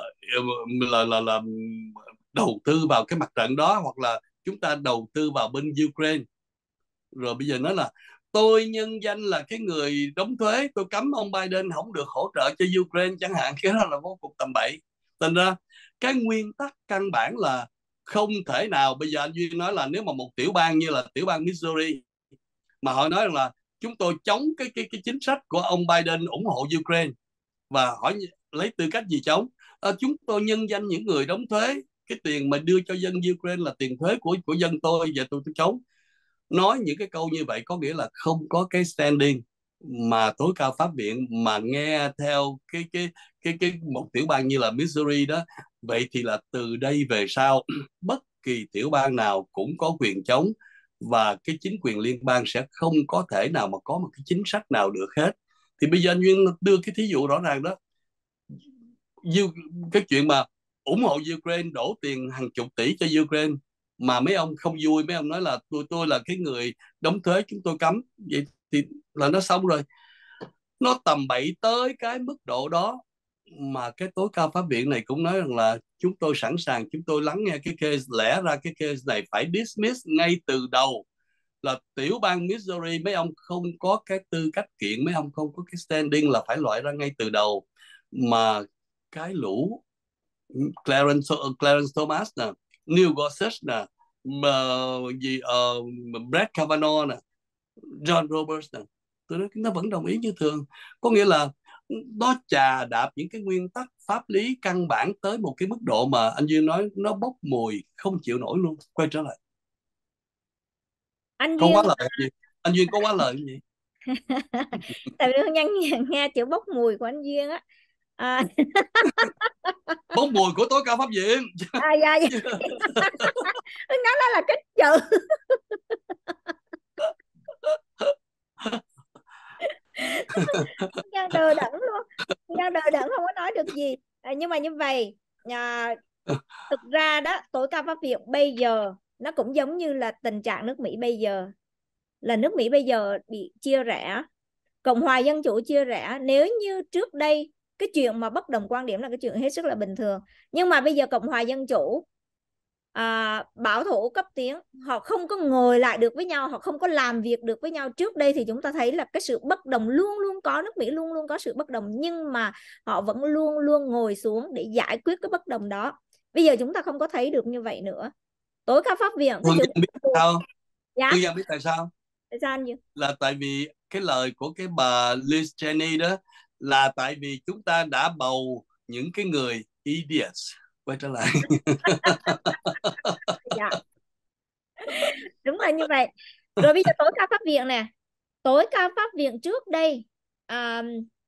là đầu tư vào cái mặt trận đó, hoặc là chúng ta đầu tư vào bên Ukraine. Rồi bây giờ nói là tôi nhân danh là cái người đóng thuế, tôi cấm ông Biden không được hỗ trợ cho Ukraine chẳng hạn, cái đó là vô cùng tầm bậy. Thành ra cái nguyên tắc căn bản là không thể nào. Bây giờ anh Duyên nói là nếu mà một tiểu bang như là tiểu bang Missouri mà họ nói rằng là chúng tôi chống cái chính sách của ông Biden ủng hộ Ukraine, và hỏi lấy tư cách gì chống? Chúng tôi nhân danh những người đóng thuế, cái tiền mà đưa cho dân Ukraine là tiền thuế của dân tôi, và tôi chống. Nói những cái câu như vậy có nghĩa là không có cái standing mà tối cao pháp viện mà nghe theo cái một tiểu bang như là Missouri đó. Vậy thì là từ đây về sau bất kỳ tiểu bang nào cũng có quyền chống, và cái chính quyền liên bang sẽ không có thể nào mà có một cái chính sách nào được hết. Thì bây giờ anh Duyên đưa cái thí dụ rõ ràng đó, cái chuyện mà ủng hộ Ukraine, đổ tiền hàng chục tỷ cho Ukraine, mà mấy ông không vui, mấy ông nói là tôi là cái người đóng thuế, chúng tôi cấm. Vậy thì là nó xong rồi. Nó tầm bậy tới cái mức độ đó mà cái tối cao pháp viện này cũng nói rằng là chúng tôi sẵn sàng, chúng tôi lắng nghe cái case, lẽ ra cái case này phải dismiss ngay từ đầu. Là tiểu bang Missouri mấy ông không có cái tư cách kiện, mấy ông không có cái standing, là phải loại ra ngay từ đầu. Mà cái lũ Clarence Thomas nè, Neil Gorsuch nè, mà Brett Kavanaugh nè, John Roberts nè, tôi nói nó vẫn đồng ý như thường. Có nghĩa là nó chà đạp những cái nguyên tắc pháp lý căn bản tới một cái mức độ mà anh Duyên nói nó bốc mùi không chịu nổi luôn. Quay trở lại, Anh có Duyên quá lời gì? Anh Duyên có quá lời gì? tại vì Hương Nhân nghe chữ bốc mùi của anh Duyên á. à, Bốc mùi của tối cao pháp viện. dạ, dạ. Hương nói là cái chữ Nhân đờ đẫn luôn, Nhân đờ đẫn không có nói được gì. Nhưng mà như vậy, thực ra đó tối cao pháp viện bây giờ nó cũng giống như là tình trạng nước Mỹ bây giờ, là nước Mỹ bây giờ bị chia rẽ, Cộng hòa Dân chủ chia rẽ. Nếu như trước đây cái chuyện mà bất đồng quan điểm là cái chuyện hết sức là bình thường, nhưng mà bây giờ Cộng hòa Dân chủ bảo thủ cấp tiến, họ không có ngồi lại được với nhau, họ không có làm việc được với nhau. Trước đây thì chúng ta thấy là cái sự bất đồng luôn luôn có, nước Mỹ luôn luôn có sự bất đồng, nhưng mà họ vẫn luôn luôn ngồi xuống để giải quyết cái bất đồng đó. Bây giờ chúng ta không có thấy được như vậy nữa. Tối cao pháp viện cái Hương chuyện Giang biết sao? dạ. Hương Giang biết tại sao? Tại sao anh gì? Là tại vì cái lời của cái bà Liz Cheney đó, là tại vì chúng ta đã bầu những cái người idiots. Quay trở lại. Dạ, đúng là như vậy. Rồi bây giờ tối cao pháp viện nè, Tối cao pháp viện trước đây, à,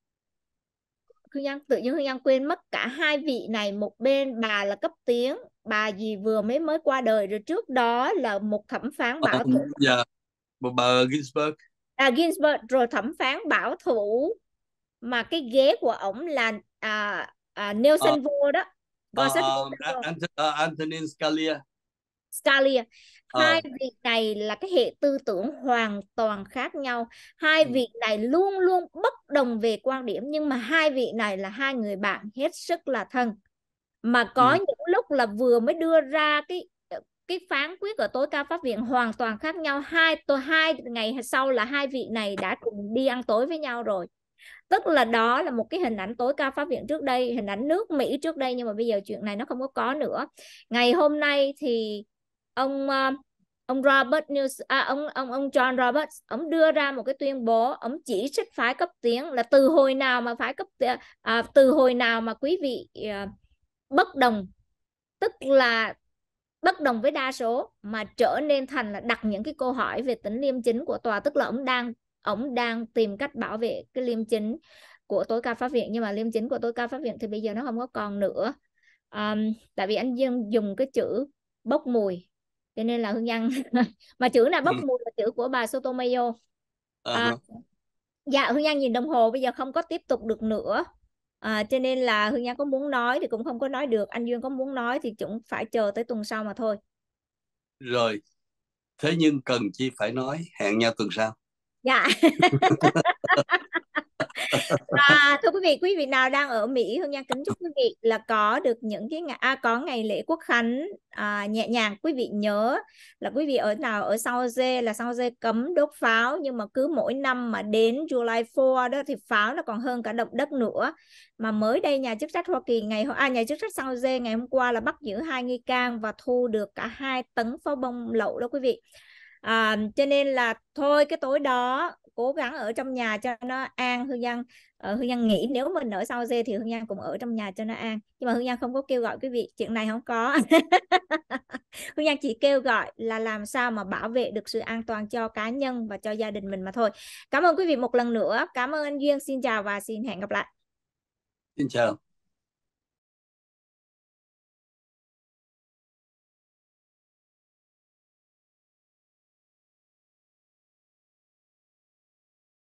tự nhiên Hương Giang quên mất cả hai vị này. Một bên bà là cấp tiến, bà gì vừa mới mới qua đời, rồi trước đó là một thẩm phán bảo thủ, Dạ, bà Ginsburg. Ginsburg, rồi thẩm phán bảo thủ mà cái ghế của ổng là Ờ, Nelson Vô đó, Gorsuch Vô, Antonin Scalia. Scalia. Ờ, Hai vị này là cái hệ tư tưởng hoàn toàn khác nhau. Hai ừ, vị này luôn luôn bất đồng về quan điểm, nhưng mà hai vị này là hai người bạn hết sức là thân. Mà có ừ, những lúc là vừa mới đưa ra cái phán quyết ở tối cao pháp viện hoàn toàn khác nhau. Hai ngày sau là hai vị này đã cùng đi ăn tối với nhau rồi. Tức là đó là một cái hình ảnh tối cao pháp viện trước đây, hình ảnh nước Mỹ trước đây, nhưng mà bây giờ chuyện này nó không có nữa. Ngày hôm nay thì ông ông Robert News ông John Roberts, ông đưa ra một cái tuyên bố, ông chỉ trích phái cấp tiến là từ hồi nào mà từ hồi nào mà quý vị bất đồng, tức là bất đồng với đa số, mà trở nên thành là đặt những cái câu hỏi về tính liêm chính của tòa. Tức là ông đang tìm cách bảo vệ cái liêm chính của tối cao pháp viện, nhưng mà liêm chính của tối cao pháp viện thì bây giờ nó không có còn nữa. Tại vì anh Dương dùng cái chữ bốc mùi, cho nên là Hương Giang mà chữ nào bốc mùi là chữ của bà Sotomayor. à, uh-huh. dạ Hương Giang nhìn đồng hồ bây giờ không có tiếp tục được nữa. Cho nên là Hương Giang có muốn nói thì cũng không có nói được, anh Dương có muốn nói thì cũng phải chờ tới tuần sau mà thôi. Rồi, thế nhưng cần chi phải nói, hẹn nhau tuần sau. Dạ. Thưa quý vị nào đang ở Mỹ, Hương Giang kính chúc quý vị là có được những cái có ngày lễ Quốc khánh nhẹ nhàng. Quý vị nhớ là quý vị ở nào ở San Jose là San Jose cấm đốt pháo, nhưng mà cứ mỗi năm mà đến July 4 đó thì pháo nó còn hơn cả động đất nữa. Mà mới đây nhà chức trách Hoa Kỳ nhà chức trách San Jose ngày hôm qua là bắt giữ 2 nghi can và thu được cả 2 tấn pháo bông lậu đó quý vị. Cho nên là thôi cái tối đó cố gắng ở trong nhà cho nó an. Hương Giang nghĩ nếu mình ở sau dê thì Hương Giang cũng ở trong nhà cho nó an, nhưng mà Hương Giang không có kêu gọi quý vị, chuyện này không có. Hương Giang chỉ kêu gọi là làm sao mà bảo vệ được sự an toàn cho cá nhân và cho gia đình mình mà thôi. Cảm ơn quý vị một lần nữa, cảm ơn anh Duyên, xin chào và xin hẹn gặp lại. Xin chào.